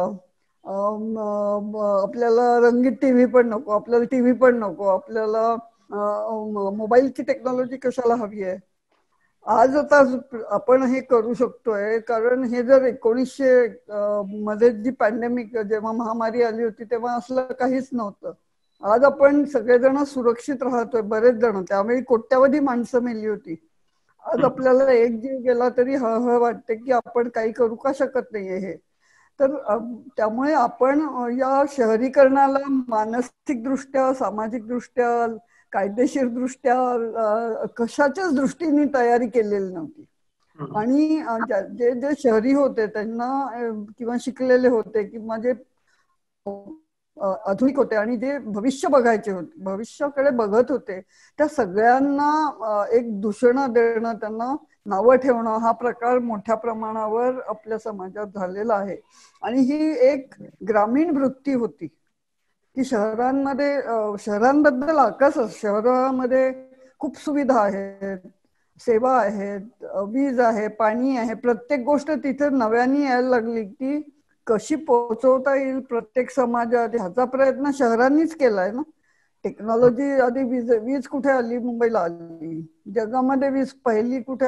आपल्याला रंगीत टीव्ही पण नको, आपल्याला टीव्ही पण नको, आपल्याला मोबाईलची टेक्नॉलॉजी कशाला हवी आहे. आज आता आपण हे करू शकतोय कारण हे जर 1900 मध्ये जी पॅन्डेमिक जेव्हा महामारी आली होती तेव्हा असलं काहीच नव्हतं. आज आपण सगळेजण सुरक्षित राहतोय, बरेच जण, त्यावेळी कोट्यावधी माणसं मेली होती. आज आपल्याला एक जीव गेला तरी हळहळ वाटते की आपण काही करू का शकत नाहीये हे. तर त्यामुळे आपण या शहरीकरणाला मानसिक दृष्ट्या, सामाजिक दृष्ट्या, कायदेशीर दृष्ट्या कशाच्याच दृष्टीने तयारी केलेली नव्हती. आणि जे जे शहरी होते त्यांना किंवा शिकलेले होते किंवा जे आधुनिक होते आणि जे भविष्य बघायचे होते, भविष्याकडे बघत होते, त्या सगळ्यांना एक दूषणं देणं, त्यांना नावं ठेवणं हा प्रकार मोठ्या प्रमाणावर आपल्या समाजात झालेला आहे. आणि ही एक ग्रामीण वृत्ती होती की शहरांमध्ये, शहरांबद्दल आकाशच, शहरामध्ये खूप सुविधा आहेत, सेवा आहेत, वीज आहे, पाणी आहे, प्रत्येक गोष्ट तिथे नव्याने यायला लागली की कशी पोहोचवता येईल प्रत्येक समाजात, ह्याचा प्रयत्न शहरांनीच केलाय ना. टेक्नॉलॉजी आधी वीज कुठे आली? मुंबईला आली. जगामध्ये वीज पहिली कुठे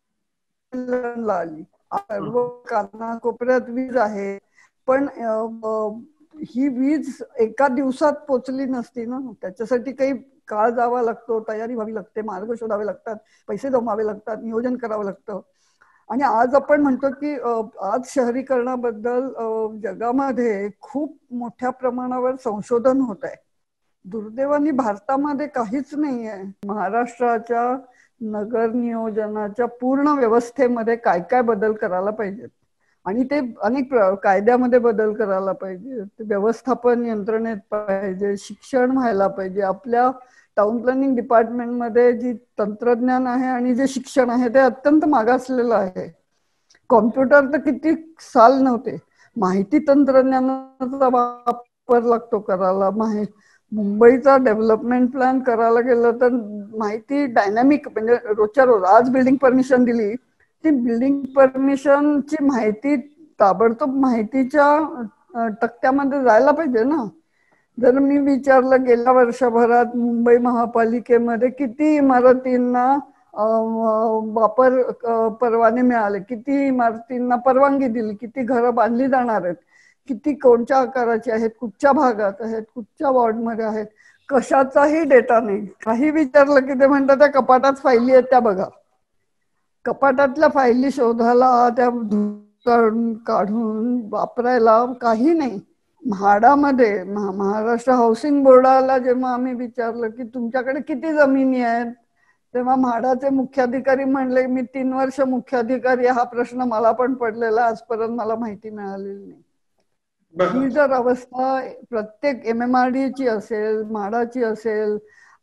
आली? सर्व कानाकोपऱ्यात वीज आहे. पण ही वीज एका दिवसात पोचली नसती ना, त्याच्यासाठी काही काळ जावा लागतो, तयारी व्हावी लागते, मार्ग शोधावे लागतात, पैसे जमावे लागतात, नियोजन करावं लागतं. आणि आज आपण म्हणतो की आज शहरीकरणाबद्दल जगामध्ये खूप मोठ्या प्रमाणावर संशोधन होत आहे. दुर्दैवाने भारतामध्ये काहीच नाही आहे. महाराष्ट्राच्या नगर नियोजनाच्या पूर्ण व्यवस्थेमध्ये काय काय बदल करायला पाहिजेत आणि ते अनेक कायद्यामध्ये बदल करायला पाहिजे, व्यवस्थापन यंत्रणेत पाहिजे, शिक्षण व्हायला पाहिजे. आपल्या टाउन प्लॅनिंग डिपार्टमेंटमध्ये जी तंत्रज्ञान आहे आणि जे शिक्षण आहे ते अत्यंत मागासलेलं आहे. कॉम्प्युटर तर किती साल नव्हते. माहिती तंत्रज्ञानाचा वापर लागतो करायला. मुंबईचा डेव्हलपमेंट प्लॅन करायला गेलं तर माहिती डायनॅमिक, म्हणजे रोजच्या रोज आज बिल्डिंग परमिशन दिली, ती बिल्डिंग परमिशनची माहिती ताबडतोब माहितीच्या तक्त्यामध्ये जायला पाहिजे ना. जर मी विचारलं गेल्या वर्षभरात मुंबई महापालिकेमध्ये किती इमारतींना वापर परवाने मिळाले, किती इमारतींना परवानगी दिली, किती घरं बांधली जाणार आहेत, किती कोणत्या आकाराची आहेत, कुठच्या भागात आहेत, कुठच्या वॉर्डमध्ये आहेत, कशाचाही डेटा नाही. काही विचारलं की ते म्हणतात त्या कपाटात फायली आहेत त्या बघा. कपाटातल्या फायली शोधायला, त्या काढून वापरायला काही नाही. म्हाडामध्ये महाराष्ट्र हाऊसिंग बोर्डाला जेव्हा आम्ही विचारलं की तुमच्याकडे किती जमिनी आहेत, तेव्हा म्हाडाचे मुख्याधिकारी म्हणले मी 3 वर्ष मुख्याधिकारी, हा प्रश्न मला पण पडलेला, आजपर्यंत मला माहिती मिळालेली नाही. ही जर अवस्था प्रत्येक MMRD ची असेल, म्हाडाची असेल,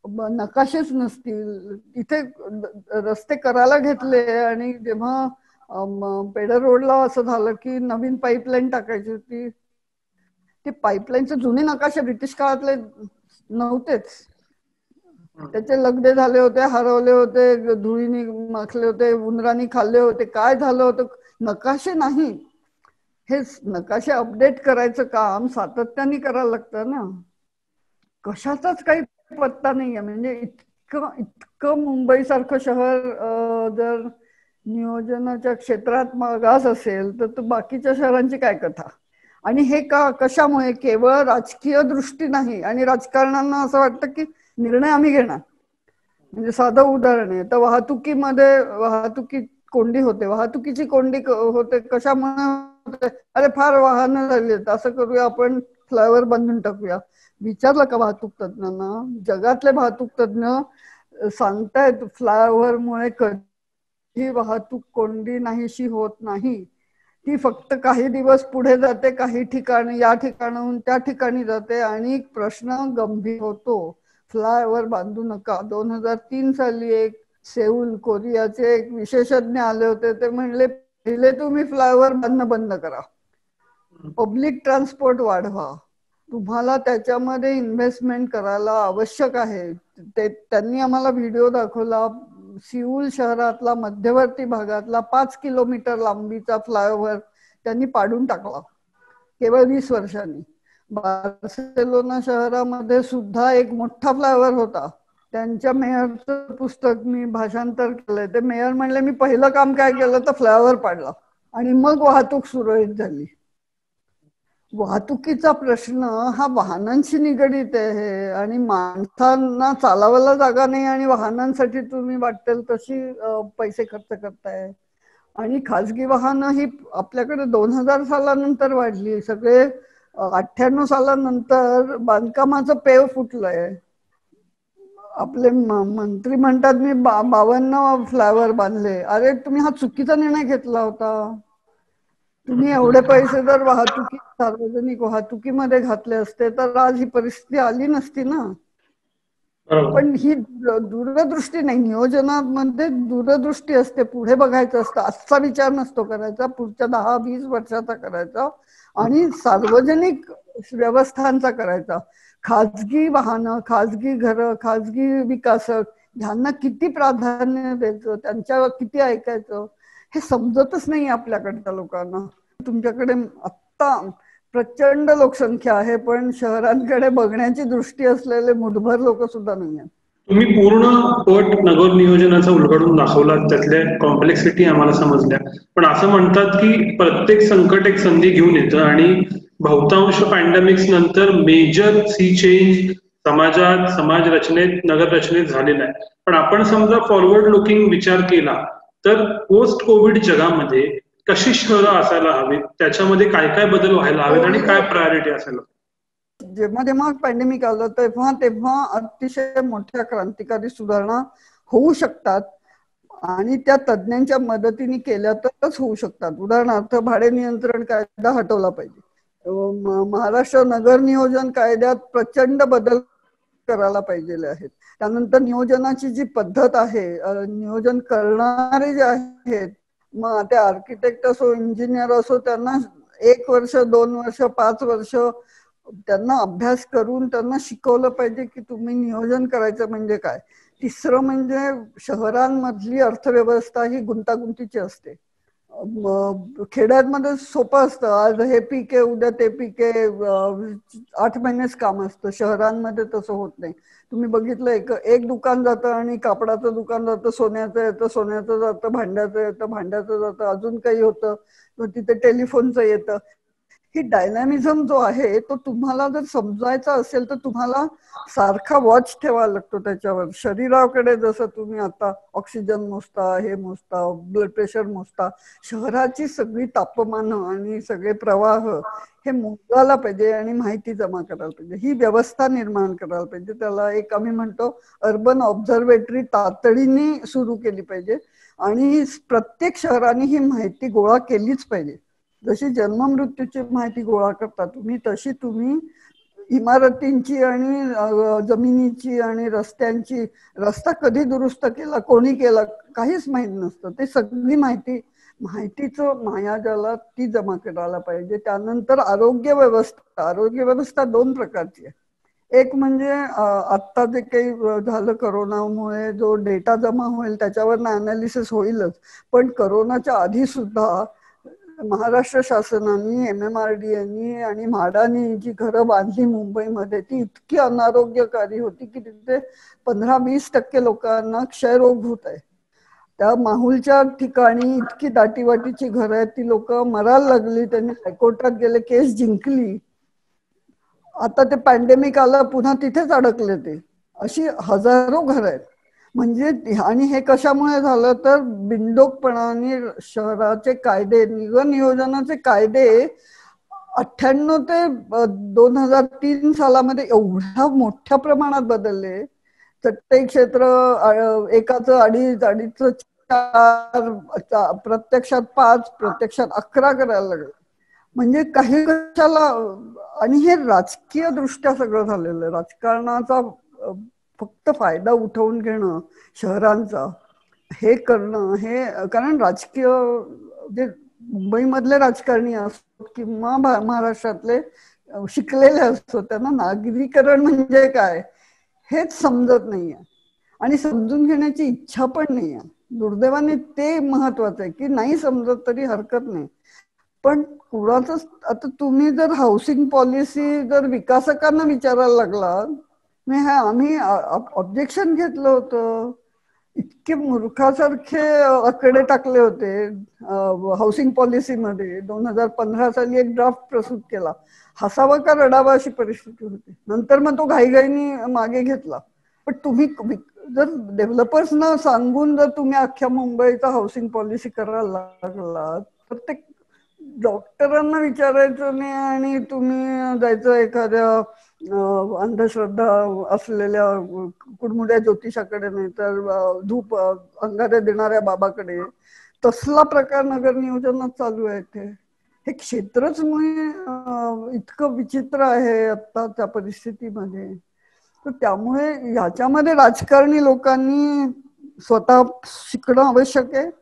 नकाशेच नसतील. इथे रस्ते करायला घेतले आणि जेव्हा पेडर रोडला असं झालं की नवीन पाईपलाईन टाकायची होती, ती पाईपलाईनचे जुने नकाशे ब्रिटिश काळातले नव्हतेच. त्याचे लगदे झाले होते, हरवले होते, धुळीने माखले होते, उंदरांनी खाल्ले होते, काय झालं होतं नकाशे नाही. हे नकाशे अपडेट करायचं काम सातत्याने करायला लागतं ना. कशाचाच काही पत्ता नाहीये. म्हणजे इतकं इतकं मुंबई सारखं शहर जर नियोजनाच्या क्षेत्रात मागास असेल तर बाकीच्या शहरांची काय कथा. आणि हे कशामुळे? केवळ राजकीय दृष्टी नाही. आणि राजकारण्यांना असं वाटतं की निर्णय आम्ही घेणार. म्हणजे साधं उदाहरण आहे, तर वाहतुकी कोंडी होते. वाहतुकीची कोंडी होते कशामुळे होते? अरे फार वाहनं झाली, असं करूया आपण फ्लायओव्हर बांधून टाकूया. विचारलं का वाहतूक तज्ञांना? जगातले वाहतूक तज्ञ सांगतायत फ्लायओव्हर मुळे कधी वाहतूक कोंडी नाहीशी होत नाही. ती फक्त काही दिवस पुढे जाते, काही ठिकाणी या ठिकाणाहून त्या ठिकाणी जाते आणि प्रश्न गंभीर होतो. फ्लायओव्हर बांधू नका. 2003 साली एक सेऊल कोरियाचे एक विशेषज्ञ आले होते. ते म्हणले पहिले तुम्ही फ्लायओव्हर बांधणं बंद करा, पब्लिक ट्रान्सपोर्ट वाढवा, तुम्हाला त्याच्यामध्ये इन्व्हेस्टमेंट करायला आवश्यक आहे. त्यांनी आम्हाला व्हिडिओ दाखवला. सिऊल शहरातला मध्यवर्ती भागातला 5 किलोमीटर लांबीचा फ्लायओव्हर त्यांनी पाडून टाकला केवळ 20 वर्षांनी. बार्सेलोना शहरामध्ये सुद्धा एक मोठा फ्लायओव्हर होता. त्यांच्या मेयरचं पुस्तक मी भाषांतर केलंय. ते मेयर म्हणले मी पहिलं काम काय केलं तर फ्लायओव्हर पाडला आणि मग वाहतूक सुरळीत झाली. वाहतुकीचा प्रश्न हा वाहनांशी निगडीत आहे आणि माणसांना चालावायला जागा नाही आणि वाहनांसाठी तुम्ही वाटेल तशी पैसे खर्च करताय. आणि खाजगी वाहनं ही आपल्याकडे 2000 सालानंतर वाढली. सगळे 98 सालानंतर बांधकामाचं पेव फुटलंय. आपले मंत्री म्हणतात मी 52 फ्लायओव्हर बांधले. अरे तुम्ही हा चुकीचा निर्णय घेतला होता. तुम्ही एवढे पैसे जर सार्वजनिक वाहतुकीमध्ये घातले असते तर आज ही परिस्थिती आली नसती ना. पण ही दूरदृष्टी नाही. नियोजनामध्ये दूरदृष्टी असते, पुढे बघायचं असतं. आजचा विचार नसतो करायचा, पुढच्या 10-20 वर्षाचा करायचा आणि सार्वजनिक व्यवस्थांचा करायचा. खाजगी वाहनं, खाजगी घरं, खाजगी विकासक ह्यांना किती प्राधान्य द्यायचं, त्यांच्यावर किती ऐकायचं हे समजतच नाही आपल्याकडच्या लोकांना. तुमच्याकडे आत्ता प्रचंड लोकसंख्या आहे पण शहरांकडे बघण्याची दृष्टी असलेले मुठभर लोक सुद्धा नाही आहेत. तुम्ही पूर्ण पट नगर नियोजनाचा उलगडून दाखवला, त्यातल्या कॉम्प्लेक्सिटी आम्हाला समजल्या. पण असं म्हणतात की प्रत्येक संकट एक संधी घेऊन येतं आणि बहुतांश पॅन्डेमिक्स नंतर मेजर सी चेंज समाजात, समाज रचनेत, नगर रचनेत झालेला आहे. पण आपण समजा फॉरवर्ड लुकिंग विचार केला तर पोस्ट कोविड जगामध्ये कशी शहरं असायला हवीत, त्याच्यामध्ये काय काय बदल व्हायला हवेत आणि काय प्रायोरिटी असायला? जेव्हा जेव्हा पॅन्डेमिक आलं तेव्हा तेव्हा अतिशय मोठ्या क्रांतिकारी सुधारणा होऊ शकतात आणि त्या तज्ञांच्या मदतीने केल्या तरच होऊ शकतात. उदाहरणार्थ भाडे नियंत्रण कायदा हटवला पाहिजे. महाराष्ट्र नगर नियोजन कायद्यात प्रचंड बदल करायला पाहिजे आहेत. त्यानंतर नियोजनाची जी पद्धत आहे, नियोजन करणारे जे आहेत, मग ते आर्किटेक्ट असो, इंजिनियर असो, त्यांना 1 वर्ष, 2 वर्ष, 5 वर्ष त्यांना अभ्यास करून त्यांना शिकवलं पाहिजे की तुम्ही नियोजन करायचं म्हणजे काय. तिसरं म्हणजे शहरांमधली अर्थव्यवस्था ही गुंतागुंतीची असते. खेड्यामध्ये सोपं असतं, आज हे पीक आहे उद्या ते पीक आहे, 8 महिनेच काम असतं. शहरांमध्ये तसं होत नाही. तुम्ही बघितलं एक दुकान जातं आणि कापडाचं दुकान जातं, सोन्याचं येतं, सोन्याचं जातं, भांड्याचं येतं, भांड्याचं जातं, अजून काही होतं, तिथे टेलिफोनचं येतं. ही डायनॅमिझम जो आहे तो तुम्हाला जर समजायचा असेल तर तुम्हाला सारखा वॉच ठेवायला लागतो त्याच्यावर. शरीराकडे जसं तुम्ही आता ऑक्सिजन मोजता, हे मोजता, ब्लड प्रेशर मोजता, शहराची सगळी तापमान आणि सगळे प्रवाह हे मोजायला पाहिजे आणि माहिती जमा करायला पाहिजे. ही व्यवस्था निर्माण करायला पाहिजे. त्याला एक आम्ही म्हणतो अर्बन ऑब्झर्वेटरी तातडीने सुरू केली पाहिजे आणि प्रत्येक शहराने ही माहिती गोळा केलीच पाहिजे. जशी जन्म मृत्यूची माहिती गोळा करता तुम्ही, तशी तुम्ही इमारतींची आणि जमिनीची आणि रस्त्यांची, रस्ता कधी दुरुस्त केला, कोणी केला, काहीच माहित नसतं. ते सगळी माहितीचं मायाजालात ती जमा करायला पाहिजे. त्यानंतर आरोग्य व्यवस्था दोन प्रकारची आहे. एक म्हणजे आत्ता जे काही झालं करोनामुळे जो डेटा जमा होईल त्याच्यावर अनालिसिस होईलच, पण करोनाच्या आधी सुद्धा महाराष्ट्र शासनाने, MMRDA आणि म्हाडानी जी घरं बांधली मुंबईमध्ये ती इतकी अनारोग्यकारी होती की तिथे 15-20% लोकांना क्षयरोग होत आहे. त्या माहुलच्या ठिकाणी इतकी दाटीवाटीची घरं आहेत, ती लोक मरायला लागली, त्यांनी हायकोर्टात गेले, केस जिंकली. आता ते पॅन्डेमिक आलं, पुन्हा तिथेच अडकले ते. अशी हजारो घर आहेत. म्हणजे आणि हे कशामुळे झालं तर बिनडोकपणाने शहराचे कायदे, नियोजनाचे कायदे 98 ते 2003 सालामध्ये एवढ्या मोठ्या प्रमाणात बदलले. प्रत्येक क्षेत्र एकाचं अडीच 4, प्रत्यक्षात 5, प्रत्यक्षात 11 करायला लागले. म्हणजे काही कशाला. आणि हे राजकीय दृष्ट्या सगळं झालेलं आहे. राजकारणाचा फक्त फायदा उठवून घेणं शहरांचा, हे करणं, हे कारण राजकीय जे मुंबईमधले राजकारणी असो किंवा महाराष्ट्रातले शिकलेले असतो, त्यांना नागरीकरण म्हणजे काय हेच समजत नाहीये आणि समजून घेण्याची इच्छा पण नाहीये. दुर्दैवाने ते महत्वाचं आहे की नाही समजत तरी हरकत नाही, पण कुणाच. आता तुम्ही जर हाऊसिंग पॉलिसी जर विकासकांना विचारायला लागला, आम्ही ऑब्जेक्शन घेतलं होतं, इतके मूर्खासारखे आकडे टाकले होते हाऊसिंग पॉलिसीमध्ये. 2015 साली एक ड्राफ्ट प्रस्तुत केला, हसावा का रडावा अशी परिस्थिती होती. नंतर मग तो घाईघाईनी मागे घेतला. पण तुम्ही जर डेव्हलपर्सना सांगून जर तुम्ही अख्ख्या मुंबईचा हाऊसिंग पॉलिसी करायला लागला तर ते डॉक्टरांना विचारायचं नाही आणि तुम्ही जायचं एखाद्या अंधश्रद्धा असलेल्या कुडमुड्या ज्योतिषाकडे, नाही तर धूप अंगारे देणाऱ्या बाबाकडे. तसला प्रकार नगर नियोजनात चालू आहे. हे क्षेत्रच इतकं विचित्र आहे आता त्या परिस्थितीमध्ये. तर त्यामुळे ह्याच्यामध्ये राजकारणी लोकांनी स्वतः शिकणं आवश्यक आहे.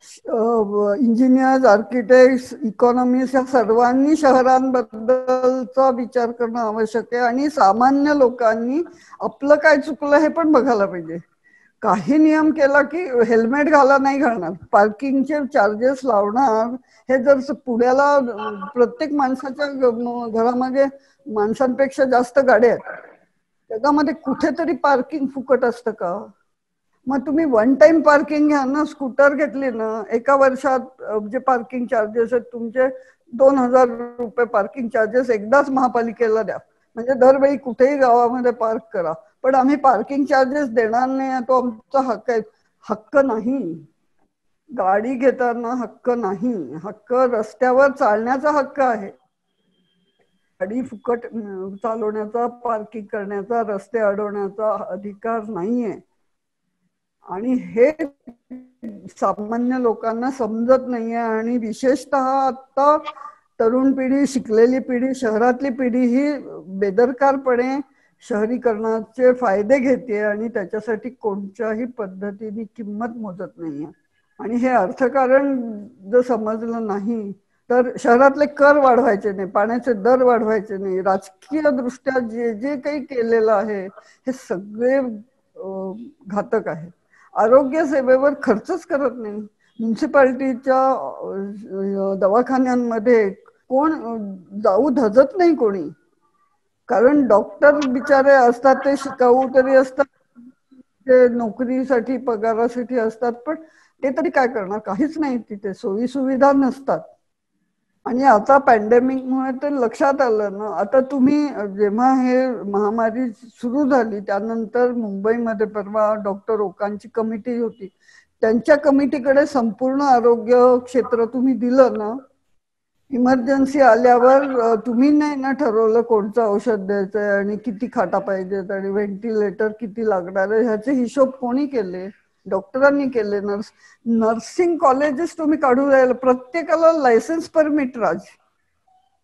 इंजिनियर्स, आर्किटेक्ट्स, इकॉनॉमिस्ट या सर्वांनी शहरांबद्दलचा विचार करणं आवश्यक आहे आणि सामान्य लोकांनी आपलं काय चुकलं हे पण बघायला पाहिजे. काही नियम केला की हेल्मेट नाही घालणार, पार्किंगचे चार्जेस लावणार, हे जर पुण्याला प्रत्येक माणसाच्या घरामध्ये माणसांपेक्षा जास्त गाड्या आहेत, त्याच्यामध्ये कुठेतरी पार्किंग फुकट असतं का? मग तुम्ही वन टाइम पार्किंग घ्या ना. स्कूटर घेतली ना, एका वर्षात जे पार्किंग चार्जेस आहेत तुमचे 2000 रुपये पार्किंग चार्जेस एकदाच महापालिकेला द्या, म्हणजे दरवेळी कुठेही गावामध्ये पार्क करा. पण आम्ही पार्किंग चार्जेस देणार नाही, तो आमचा हक्क आहे. हक्क नाही, गाडी घेताना हक्क नाही. हक्क रस्त्यावर चालण्याचा हक्क आहे. गाडी फुकट चालवण्याचा, पार्किंग करण्याचा, रस्ते अडवण्याचा अधिकार नाहीये. आणि हे सामान्य लोकांना समजत नाहीये. आणि विशेषतः आता तरुण पिढी, शिकलेली पिढी, शहरातली पिढी ही बेदरकारपणे शहरीकरणाचे फायदे घेते आणि त्याच्यासाठी कोणत्याही पद्धतीने किंमत मोजत नाहीये. आणि हे अर्थकारण जर समजलं नाही तर शहरातले कर वाढवायचे नाही, पाण्याचे दर वाढवायचे नाही, राजकीय दृष्ट्या जे जे काही केलेलं आहे हे सगळे घातक आहे. आरोग्य सेवेवर खर्चच करत नाही. म्युन्सिपाल्टीच्या दवाखान्यांमध्ये कोण जाऊ धजत नाही कोणी, कारण डॉक्टर बिचारे असतात ते शिकाऊ तरी असतात, ते नोकरीसाठी पगारासाठी असतात, पण ते तरी काय करणार, काहीच नाही, तिथे सोयी सुविधा नसतात. आणि आता पॅन्डेमिकमुळे ते लक्षात आलं ना. आता तुम्ही जेव्हा हे महामारी सुरू झाली त्यानंतर मुंबईमध्ये परवा डॉक्टर ओकांची कमिटी होती, त्यांच्या कमिटीकडे संपूर्ण आरोग्य क्षेत्र तुम्ही दिलं ना, इमर्जन्सी आल्यावर तुम्ही नाही ना ठरवलं कोणतं औषध द्यायचंय आणि किती खाटा पाहिजेत आणि व्हेंटिलेटर किती लागणार आहे, ह्याचे हिशोब कोणी केले? डॉक्टरांनी केले. नर्सिंग कॉलेजेस तुम्ही काढू राहिले, प्रत्येकाला लायसन्स परमिट राज.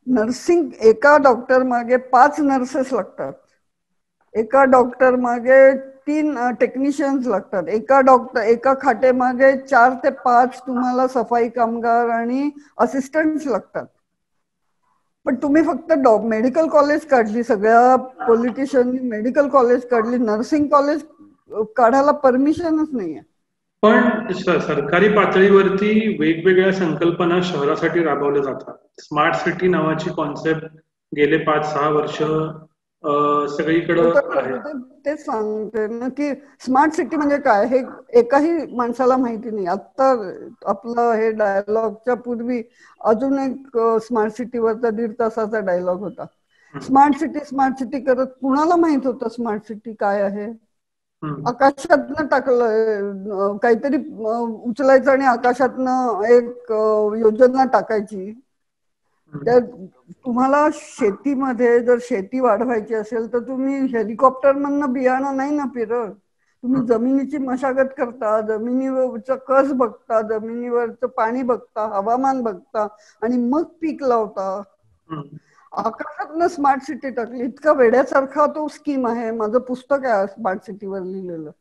नर्सिंग एका डॉक्टर मागे 5 नर्सेस लागतात, एका डॉक्टर मागे 3 टेक्निशियन्स लागतात, एका खाटे मागे 4 ते 5 तुम्हाला सफाई कामगार आणि असिस्टंट्स लागतात. पण तुम्ही फक्त मेडिकल कॉलेज काढली, सगळ्या पॉलिटिशियननी मेडिकल कॉलेज काढली, नर्सिंग कॉलेज काढायला परमिशनच नाहीये. पण सरकारी पातळीवरती वेगवेगळ्या संकल्पना शहरासाठी राबवल्या जातात. स्मार्ट सिटी नावाची कॉन्सेप्ट गेले 5-6 वर्ष सगळीकडे आहे. तेच सांगते ना की स्मार्ट सिटी म्हणजे काय हे एकाही माणसाला माहिती नाही. आता आपलं हे डायलॉगच्या पूर्वी अजून एक स्मार्ट सिटीवरचा 1.5 तासाचा डायलॉग होता. स्मार्ट सिटी करत कुणाला माहित होतं स्मार्ट सिटी काय आहे? आकाशातनं टाकलं काहीतरी उचलायचं आणि आकाशातनं एक योजना टाकायची. तर तुम्हाला शेतीमध्ये जर शेती वाढवायची असेल तर तुम्ही हेलिकॉप्टर मधनं बियाणं नाही ना फिरत. तुम्ही जमिनीची मशागत करता, जमिनीवरचं कस बघता, जमिनीवरचं पाणी बघता, हवामान बघता आणि मग पीक लावता. आकाशातनं स्मार्ट सिटी टाकली, इतका वेड्यासारखा तो स्कीम आहे. माझं पुस्तक आहे स्मार्ट सिटीवर लिहिलेलं.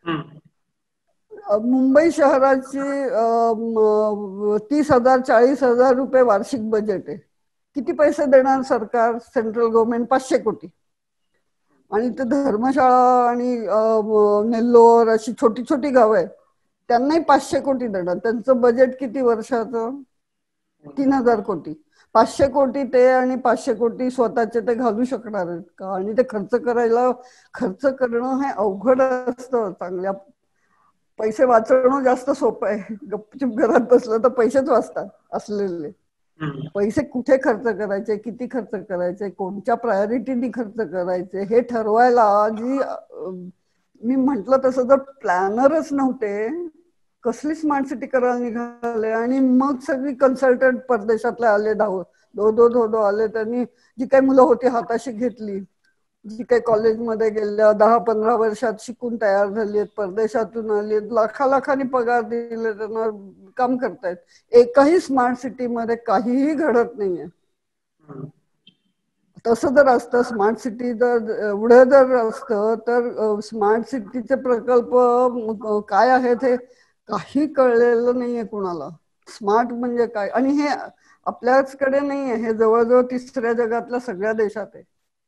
मुंबई शहराची 30,000-40,000 रुपये वार्षिक बजेट आहे. किती पैसे देणार सरकार, सेंट्रल गव्हर्नमेंट? 500 कोटी. आणि ते धर्मशाळा आणि नेल्लोर अशी छोटी छोटी गावं आहेत, त्यांनाही 500 कोटी देणार. त्यांचं बजेट किती वर्षाचं? 3,000 कोटी. 500 कोटी ते आणि 500 कोटी स्वतःचे ते घालू शकणार आहेत का? आणि ते खर्च करणं हे अवघड असतं. चांगल्या पैसे वाचवणं जास्त सोपं आहे. गपचूप घरात बसलं तर पैसेच वाचतात असलेले. पैसे कुठे खर्च करायचे, किती खर्च करायचे, कोणत्या प्रायोरिटीनी खर्च करायचे हे ठरवायला जी मी म्हंटल तसं जर प्लॅनरच नव्हते, कसली स्मार्ट सिटी करायला निघाले. आणि मग सगळी कन्सल्टंट परदेशातले आले, धो आले. त्यांनी जी काही मुलं होती हाताशी घेतली, जी काही कॉलेजमध्ये गेल्या 10-15 वर्षात शिकून तयार झाली आहेत, परदेशातून आली आहेत, लाखांनी पगार दिले, त्यांना काम करतायत. एकही स्मार्ट सिटी मध्ये काहीही घडत नाहीये. तसं जर असतं, स्मार्ट सिटी जर एवढं जर असतं तर स्मार्ट सिटीचे प्रकल्प काय आहेत हे काही कळलेलं नाहीये कुणाला. स्मार्ट म्हणजे काय, आणि हे आपल्याचकडे नाहीये, हे जवळजवळ 3ऱ्या जगातल्या सगळ्या देशात आहे.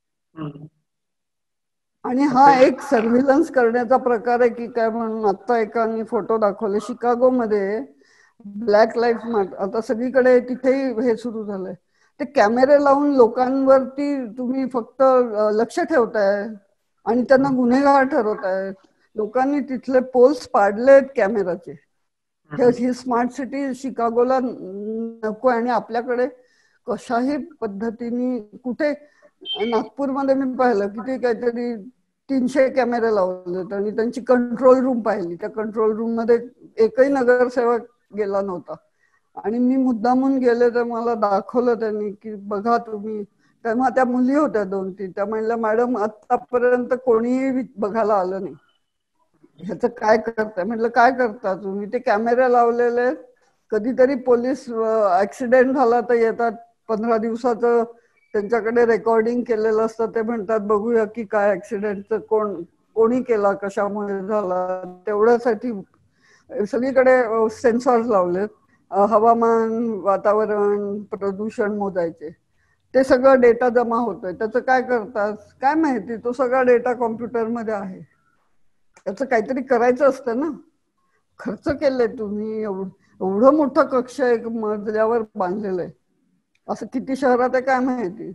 आणि हा एक सर्व्हिलन्स करण्याचा प्रकार आहे की काय म्हणून आता एकाने फोटो दाखवले शिकागोमध्ये. ब्लॅक लाईफ मॅटर आता सगळीकडे, तिथेही हे सुरू झालंय. ते कॅमेरे लावून लोकांवरती तुम्ही फक्त लक्ष ठेवताय आणि त्यांना गुन्हेगार ठरवताय. लोकांनी तिथले पोल्स पाडलेत कॅमेराचे. ही स्मार्ट सिटी शिकागोला नको. आणि आपल्याकडे कशाही पद्धतीने कुठे, नागपूरमध्ये मी पाहिलं की ते काहीतरी 300 कॅमेरे लावलेत आणि त्यांची कंट्रोल रूम पाहिली. त्या कंट्रोल रूम मध्ये एकही नगरसेवक गेला नव्हता. आणि मी मुद्दामून गेले तर मला दाखवलं त्यांनी की बघा तुम्ही. तेव्हा त्या मुली होत्या 2-3, त्या म्हणल्या मॅडम आतापर्यंत कोणीही बघायला आलं नाही, ह्याचं काय करताय? म्हटलं काय करता तुम्ही? ते कॅमेरे लावलेले, कधीतरी पोलीस ऍक्सिडेंट झाला तर येतात, 15 दिवसाचं त्यांच्याकडे रेकॉर्डिंग केलेलं असतं. ते म्हणतात बघूया की काय ऍक्सिडेंटचं कोणी केला, कशामुळे झाला. तेवढ्यासाठी सगळीकडे सेन्सॉर्स लावलेत. हवामान, वातावरण, प्रदूषण मोजायचे. ते सगळं डेटा जमा होतोय. त्याचं काय करतात काय माहिती? तो सगळा डेटा कॉम्प्युटरमध्ये आहे. त्याचं काहीतरी करायचं असतं ना. खर्च केले तुम्ही, एवढं मोठं कक्ष एक मजल्यावर बांधलेलं आहे. असं किती शहरात आहे काय माहिती.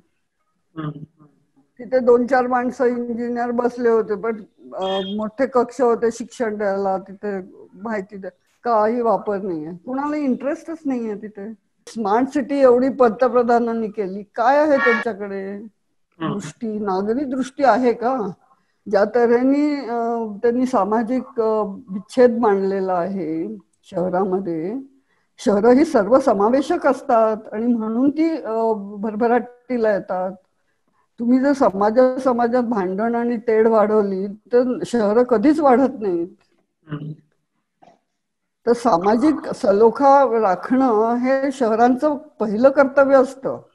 तिथे 2-4 माणसं इंजिनियर बसले होते, पण मोठे कक्ष होते शिक्षण द्यायला, तिथे माहिती द्या, काही वापर नाहीये, कुणाला इंटरेस्टच नाहीये तिथे. स्मार्ट सिटी एवढी पंतप्रधानांनी केली, काय आहे त्यांच्याकडे दृष्टी, नागरी दृष्टी आहे का? ज्या तऱ्हेने त्यांनी सामाजिक विच्छेद मांडलेला आहे शहरामध्ये. शहरं ही सर्वसमावेशक असतात आणि म्हणून ती भरभराटीला येतात. तुम्ही जर समाजात भांडण आणि तेढ वाढवली तर शहरं कधीच वाढत नाहीत. तर सामाजिक सलोखा राखणं हे शहरांचं पहिलं कर्तव्य असतं.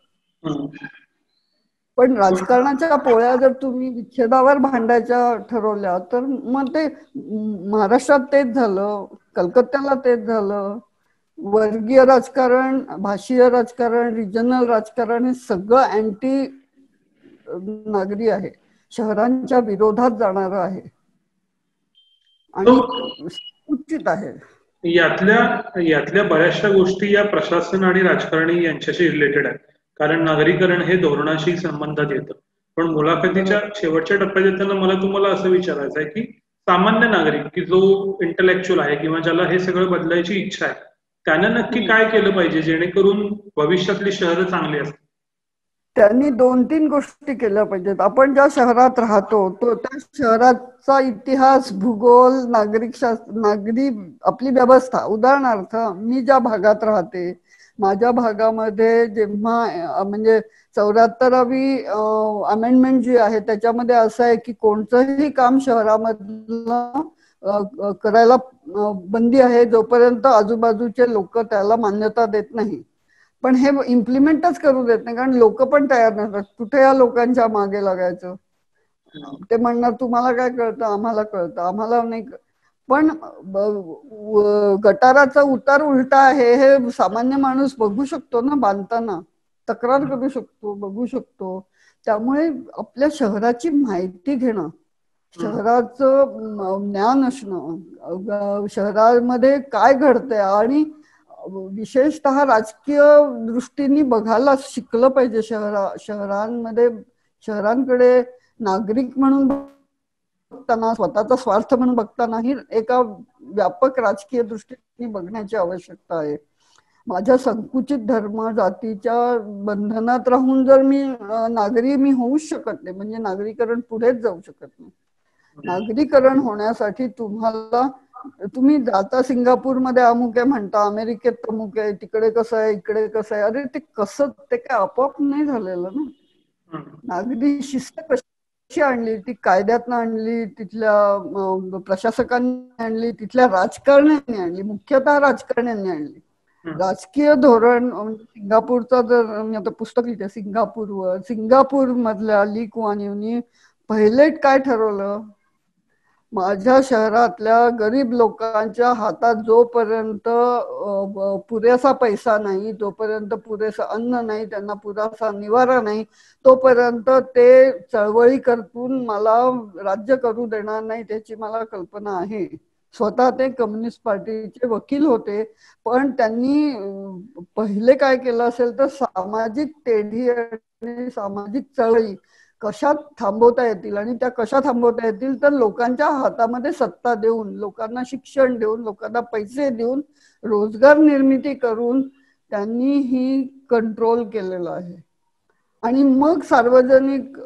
पण राजकारणाच्या पोळ्या जर तुम्ही विच्छेदावर भांडायच्या ठरवल्या तर मग ते महाराष्ट्रात तेच झालं, कलकत्त्याला तेच झालं. वर्गीय राजकारण, भाषीय राजकारण, रिजनल राजकारण हे सगळं अँटी नागरी आहे, शहरांच्या विरोधात जाणार आहे आणि उचित आहे. यातल्या बऱ्याचशा गोष्टी या प्रशासन आणि राजकारणी यांच्याशी रिलेटेड आहेत, कारण नागरीकरण हे धोरणाशी संबंधात येतं. पण मुलाखतीच्या शेवटच्या टप्प्यात येताना मला तुम्हाला असं विचारायचं आहे की सामान्य नागरिक की जो इंटलेक्च्युअल आहे किंवा ज्याला हे सगळं बदलायची इच्छा आहे, त्यानं नक्की काय केलं पाहिजे जेणेकरून भविष्यातली शहरं चांगली असतील? त्यांनी 2-3 गोष्टी केल्या पाहिजेत. आपण ज्या शहरात राहतो तो त्या शहराचा इतिहास, भूगोल, नागरी आपली व्यवस्था. उदाहरणार्थ मी ज्या भागात राहते, माझ्या भागामध्ये जेव्हा म्हणजे 74वी अमेंडमेंट जी आहे त्याच्यामध्ये असं आहे की कोणतंही काम शहरामधलं करायला बंदी आहे जोपर्यंत आजूबाजूचे लोक त्याला मान्यता देत नाही. पण हे इम्प्लिमेंटच करू देत नाही, कारण लोक पण तयार नसतात. कुठे या लोकांच्या मागे लागायचं? ते म्हणणार तुम्हाला काय कळतं, आम्हाला कळतं, आम्हाला नाही. पण गटाराचा उतार उलटा आहे हे सामान्य माणूस बघू शकतो ना, बांधताना तक्रार करू शकतो, बघू शकतो. त्यामुळे आपल्या शहराची माहिती घेणं, शहराचं ज्ञान असणं, शहरामध्ये काय घडतंय आणि विशेषतः राजकीय दृष्टीने बघायला शिकलं पाहिजे. शहरांकडे नागरिक म्हणून बघताना, स्वतःचा स्वार्थ म्हणून बघताना ही एका व्यापक राजकीय दृष्टीने बघण्याची आवश्यकता आहे. माझ्या संकुचित धर्म जातीच्या बंधनात राहून जर मी नागरी मी होऊच शकत नाही, म्हणजे नागरीकरण पुढेच जाऊ शकत नाही. नागरीकरण होण्यासाठी तुम्ही जाता सिंगापूरमध्ये अमुक आहे म्हणता, अमेरिकेत अमुक आहे, तिकडे कसं आहे, इकडे कसं आहे. अरे ते कसं, ते काय आपोआप नाही झालेलं ना. नागरी शिस्त कशी आणली, ती कायद्यातनं आणली, तिथल्या प्रशासकांनी आणली, तिथल्या राजकारण्यांनी आणली, मुख्यतः राजकारण्यांनी आणली. राजकीय धोरण सिंगापूरचा जर मी आता पुस्तक लिहिते सिंगापूर मधल्या ली कुआन यूनी पहिले काय ठरवलं, माझ्या शहरातल्या गरीब लोकांच्या हातात जोपर्यंत पुरेसा पैसा नाही, जोपर्यंत पुरेसं अन्न नाही, त्यांना पुरेसा निवारा नाही, तोपर्यंत ते चळवळी करतून मला राज्य करू देणार नाही, त्याची मला कल्पना आहे. स्वतः ते कम्युनिस्ट पार्टीचे वकील होते. पण त्यांनी पहिले काय केलं असेल तर सामाजिक तेढी आणि सामाजिक चळवळी कशा थांबवता येतील, आणि त्या कशा थांबवता येतील तर लोकांच्या हातामध्ये सत्ता देऊन, लोकांना शिक्षण देऊन, लोकांना पैसे देऊन, रोजगार निर्मिती करून त्यांनी ही कंट्रोल केलेलं आहे. आणि मग सार्वजनिक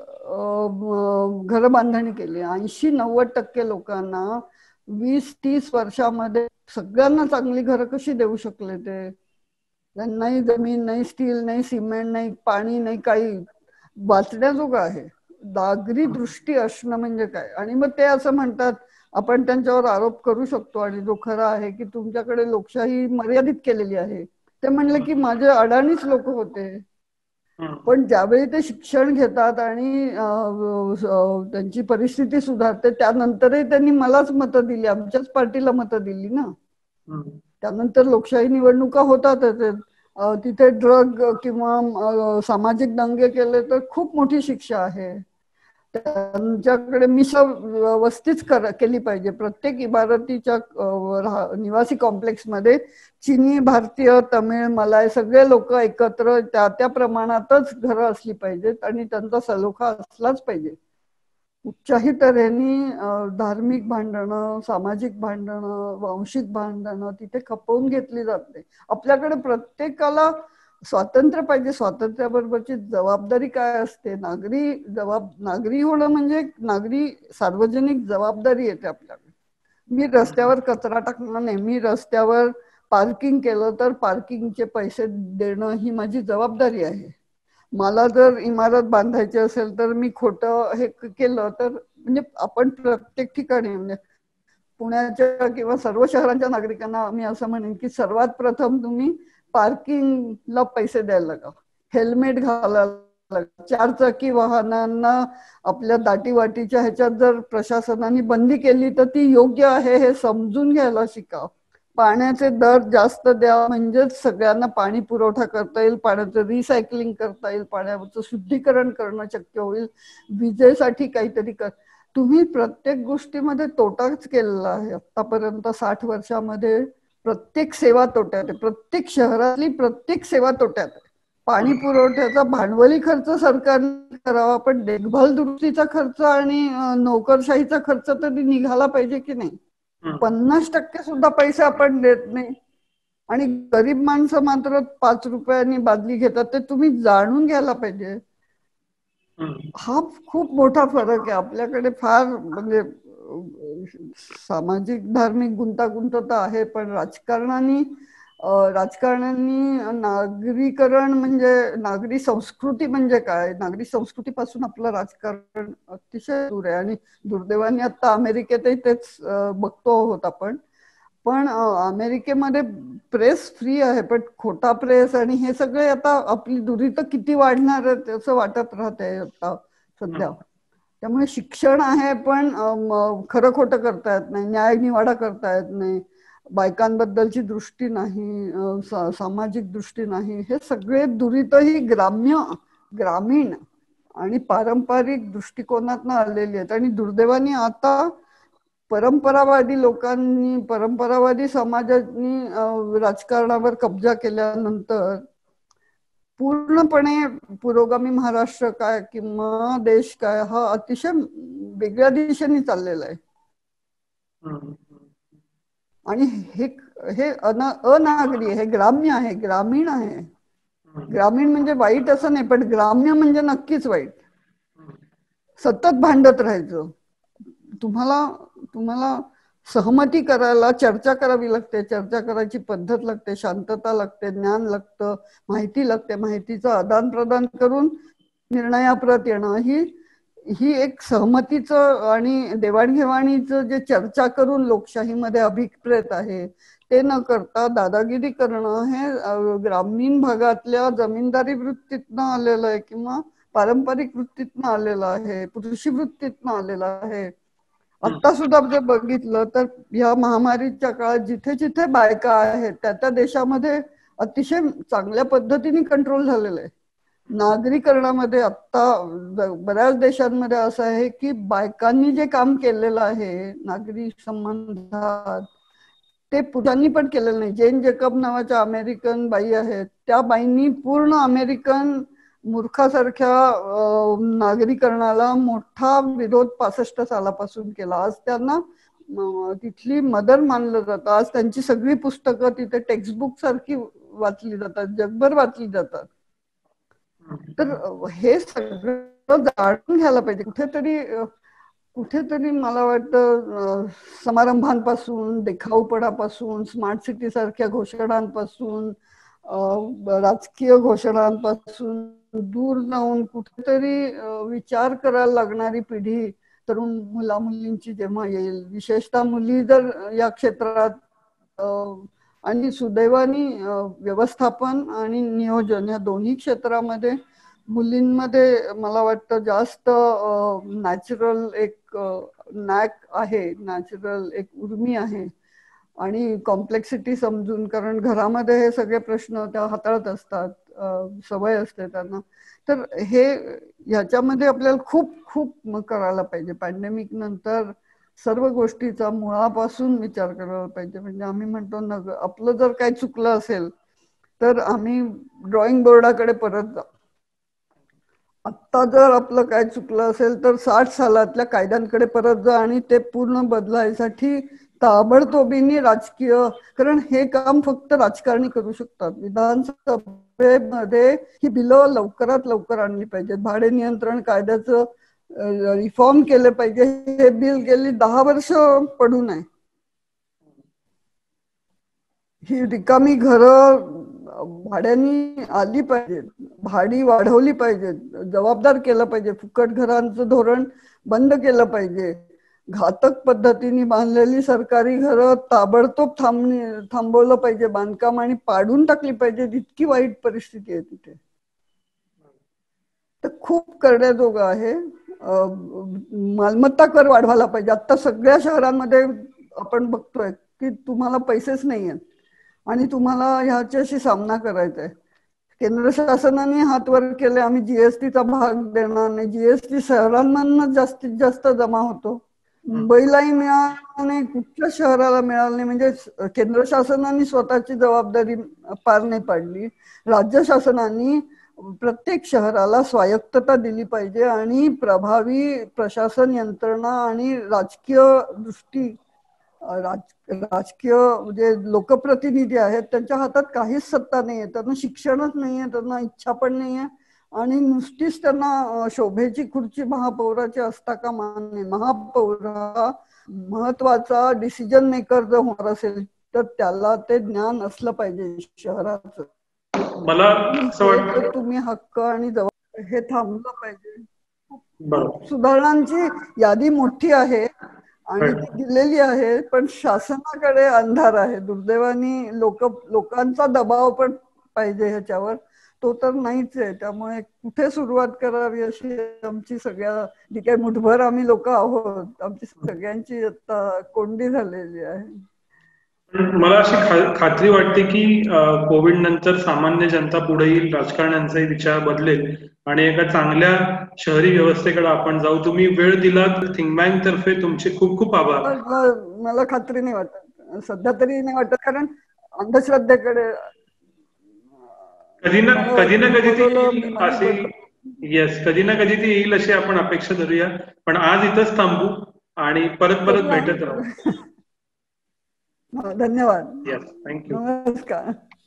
घर बांधणी केली. 80-90% लोकांना 20-30 वर्षामध्ये सगळ्यांना चांगली घरं कशी देऊ शकले ते? नाही जमीन, नाही स्टील, नाही सिमेंट, नाही पाणी, नाही काही, वाचण्याजोगं आहे. नागरी दृष्टी असणं म्हणजे काय. आणि मग ते असं म्हणतात, आपण त्यांच्यावर आरोप करू शकतो आणि जो खरा आहे की तुमच्याकडे लोकशाही मर्यादित केलेली आहे. ते म्हणले की माझे अडाणीच लोक होते. पण ज्यावेळी ते शिक्षण घेतात आणि त्यांची परिस्थिती सुधारते, त्यानंतरही त्यांनी मलाच मतं दिली, आमच्याच पार्टीला मतं दिली ना. त्यानंतर लोकशाही निवडणुका होतात, तिथे ड्रग किंवा सामाजिक दंगे केले तर खूप मोठी शिक्षा आहे. त्यांच्याकडे वस्तीच केली पाहिजे. प्रत्येक इमारतीच्या निवासी कॉम्प्लेक्स मध्ये चीनी, भारतीय, तमिळ, मलाय सगळे लोक एकत्र त्या प्रमाणातच घरं असली पाहिजेत आणि त्यांचा सलोखा असलाच पाहिजे. कुठच्याही तऱ्हेने धार्मिक भांडणं, सामाजिक भांडणं, वांशिक भांडणं तिथे खपवून घेतली जाते. आपल्याकडे प्रत्येकाला स्वातंत्र्य पाहिजे. स्वातंत्र्याबरोबरची जबाबदारी काय असते? नागरी होणं म्हणजे नागरी सार्वजनिक जबाबदारी येते आपल्याकडे. मी रस्त्यावर कचरा टाकणार नाही, मी रस्त्यावर पार्किंग केलं तर पार्किंगचे पैसे देणं ही माझी जबाबदारी आहे. मला जर इमारत बांधायची असेल तर मी खोटं हे केलं तर, म्हणजे आपण प्रत्येक ठिकाणी, म्हणजे पुण्याच्या किंवा सर्व शहरांच्या नागरिकांना मी असं म्हणेन की सर्वात प्रथम तुम्ही पार्किंगला पैसे द्यायला लागा. हेल्मेट घालायला लागतं. 4 चाकी वाहनांना आपल्या दाटीवाटीच्या ह्याच्यात जर प्रशासनाने बंदी केली तर ती योग्य आहे हे समजून घ्यायला शिका. पाण्याचे दर जास्त द्या, म्हणजेच सगळ्यांना पाणी पुरवठा करता येईल, पाण्याचं रिसायकलिंग करता येईल, पाण्याचं शुद्धीकरण करणं शक्य होईल. विजेसाठी काहीतरी तुम्ही प्रत्येक गोष्टीमध्ये तोटाच केलेला आहे आतापर्यंत. 60 वर्षामध्ये प्रत्येक सेवा तोट्यात आहे, प्रत्येक शहरातली प्रत्येक सेवा तोट्यात आहे. पाणी पुरवठ्याचा भांडवली खर्च सरकारने करावा, पण देखभाल दुरुस्तीचा खर्च आणि नोकरशाहीचा खर्च तरी निघाला पाहिजे की नाही. 50% सुद्धा पैसे आपण देत नाही आणि गरीब माणसं मात्र 5 रुपयांनी बादली घेतात. ते तुम्ही जाणून घ्यायला पाहिजे. हा खूप मोठा फरक आहे. आपल्याकडे फार म्हणजे सामाजिक धार्मिक गुंतागुंत तर आहे, पण राजकारणाने नागरीकरण म्हणजे नागरी संस्कृती म्हणजे काय, नागरी संस्कृतीपासून आपलं राजकारण अतिशय दूर आहे. आणि दुर्दैवाने आता अमेरिकेतही तेच बघतो आहोत आपण. पण अमेरिकेमध्ये प्रेस फ्री आहे, पण खोटा प्रेस आणि हे सगळे आता आपली दुरी तर किती वाढणार आहे असं वाटत राहते आता सध्या. त्यामुळे शिक्षण आहे, पण खरं खोटं करता येत नाही, न्याय निवाडा करता येत नाही, बायकांबद्दलची दृष्टी नाही, सामाजिक दृष्टी नाही. हे सगळे दुरीतही ग्रामीण आणि पारंपरिक दृष्टिकोनातनं आलेली आहेत. आणि दुर्दैवाने आता परंपरावादी लोकांनी, परंपरावादी समाजांनी राजकारणावर कब्जा केल्यानंतर पूर्णपणे पुरोगामी महाराष्ट्र काय किंवा देश काय हा अतिशय वेगळ्या दिशेने चाललेला आहे. आणि हे अनागरी, हे ग्राम्य आहे, ग्रामीण आहे. ग्रामीण म्हणजे वाईट असं नाही, पण ग्राम्य म्हणजे नक्कीच वाईट. सतत भांडत राहायचं. तुम्हाला सहमती करायला चर्चा करावी लागते, चर्चा करायची पद्धत लागते, शांतता लागते, ज्ञान लागतं, माहिती लागते. माहितीचं आदान प्रदान करून निर्णयाप्रत येणं ही एक सहमतीचं आणि देवाणघेवाणीचं जे चर्चा करून लोकशाहीमध्ये अभिप्रेत आहे, ते न करता दादागिरी करणं हे ग्रामीण भागातल्या जमीनदारी वृत्तीतनं आलेलं आहे किंवा पारंपरिक वृत्तीतनं आलेलं आहे, पुरुषी वृत्तीतनं आलेलं आहे. आता सुद्धा जर बघितलं तर या महामारीच्या काळात जिथे जिथे बायका आहेत त्या देशामध्ये अतिशय चांगल्या पद्धतीने कंट्रोल झालेलं आहे. नागरीकरणामध्ये आता बऱ्याच देशांमध्ये असं आहे की बायकांनी जे काम केलेलं आहे नागरी संबंधात ते पुरुषांनी पण केलेलं नाही. जेन जेकब नावाच्या अमेरिकन बाई आहेत, त्या बाईंनी पूर्ण अमेरिकन मूर्खासारख्या नागरीकरणाला मोठा विरोध 65 सालापासून केला. आज त्यांना तिथली मदर मानलं जातं. आज त्यांची सगळी पुस्तकं तिथे टेक्स्टबुक सारखी वाचली जातात, जगभर वाचली जातात. तर हे सगळं जाणून घ्यायला पाहिजे. कुठेतरी मला वाटतं समारंभांपासून, देखावपणापासून, स्मार्ट सिटी सारख्या घोषणांपासून, राजकीय घोषणांपासून दूर जाऊन कुठेतरी विचार करायला लागणारी पिढी तरुण मुलामुलींची जेव्हा येईल, विशेषतः मुली जर या क्षेत्रात आणि सुदैवाने व्यवस्थापन आणि नियोजन या दोन्ही क्षेत्रामध्ये मुलींमध्ये मला वाटतं जास्त नॅचरल एक नॅक आहे, नॅचरल एक उर्मी आहे आणि कॉम्प्लेक्सिटी समजून, कारण घरामध्ये हे सगळे प्रश्न त्या हाताळत असतात, सवय असते त्यांना. तर ह्याच्यामध्ये आपल्याला खूप खूप करायला पाहिजे. पॅन्डेमिक नंतर सर्व गोष्टीचा मुळापासून विचार करायला पाहिजे. म्हणजे आम्ही म्हणतो ना, आपलं जर काही चुकलं असेल तर आम्ही ड्रॉइंग बोर्डाकडे परत जा. आत्ता जर आपलं काय चुकलं असेल तर 60 सालातल्या कायद्यांकडे परत जा आणि ते पूर्ण बदलायसाठी ताबडतोबीने राजकीय, कारण हे काम फक्त राजकारणी करू शकतात. विधानसभेमध्ये ही बिलं लवकरात लवकर आणली पाहिजेत. भाडे नियंत्रण कायद्याचं रिफॉर्म केलं पाहिजे. हे बिल गेली 10 वर्ष पडून आहे. ही रिकामी घरं भाड्यानी आली पाहिजेत, भाडी वाढवली पाहिजेत, जबाबदार केलं पाहिजे. फुकट घरांचं धोरण बंद केलं पाहिजे. घातक पद्धतीने बांधलेली सरकारी घरं ताबडतोब थांबवलं पाहिजे बांधकाम आणि पाडून टाकली पाहिजे. इतकी वाईट परिस्थिती आहे तिथे. खूप करण्याजोगं आहे. मालमत्ता कर वाढवायला पाहिजे. आता सगळ्या शहरांमध्ये आपण बघतोय की तुम्हाला पैसेच नाही आहेत आणि तुम्हाला ह्याच्याशी सामना करायचा आहे. केंद्र शासनाने हात वर केले, आम्ही जीएसटीचा भाग देणार नाही. जीएसटी शहरांमधून जास्तीत जास्त जमा होतो. मुंबईलाही मिळाला नाही, कुठल्या शहराला मिळालं नाही. म्हणजे केंद्र शासनाने स्वतःची जबाबदारी पार नाही पाडली. राज्य शासनाने प्रत्येक शहराला स्वायत्तता दिली पाहिजे आणि प्रभावी प्रशासन यंत्रणा आणि राजकीय दृष्टी राजकीय जे लोकप्रतिनिधी आहेत त्यांच्या हातात काहीच सत्ता नाहीये. त्यांना शिक्षणच नाहीये, त्यांना इच्छा पण नाहीये आणि नुसतीच त्यांना शोभेची खुर्ची महापौराची असता कामा नये. महापौर हा महत्वाचा डिसिजन मेकर जर होणार असेल तर त्याला ते ज्ञान असलं पाहिजे शहराचं. मला असं वाटतं तुम्ही हक्क आणि जबाबदारी हे थांबलं पाहिजे. सुधारणांची यादी मोठी आहे आणि ती दिलेली आहे, पण शासनाकडे अंधार आहे. दुर्दैवाने लोकांचा दबाव पण पाहिजे ह्याच्यावर, तो तर नाहीच आहे. त्यामुळे कुठे सुरुवात करावी अशी आमची सगळ्या जी काही मुठभर आम्ही लोक आहोत, आमची सगळ्यांची आता कोंडी झालेली आहे. मला अशी खात्री वाटते की कोविड नंतर सामान्य जनता पुढे येईल, राजकारण्यांचाही विचार बदलेल आणि एका चांगल्या शहरी व्यवस्थेकडे आपण जाऊ. तुम्ही वेळ दिलात थिंक बँक तर्फे तुमचे खूप खूप आभार. मला खात्री नाही वाटत, सध्या तरी नाही वाटत, कारण अंधश्रद्धेकडे कधी ना कधी ती अशी कधी ना कधी ती येईल अशी आपण अपेक्षा धरूया. पण आज इथंच थांबू आणि परत भेटत राहू. धन्यवाद. Yes, thank you. नमस्कार.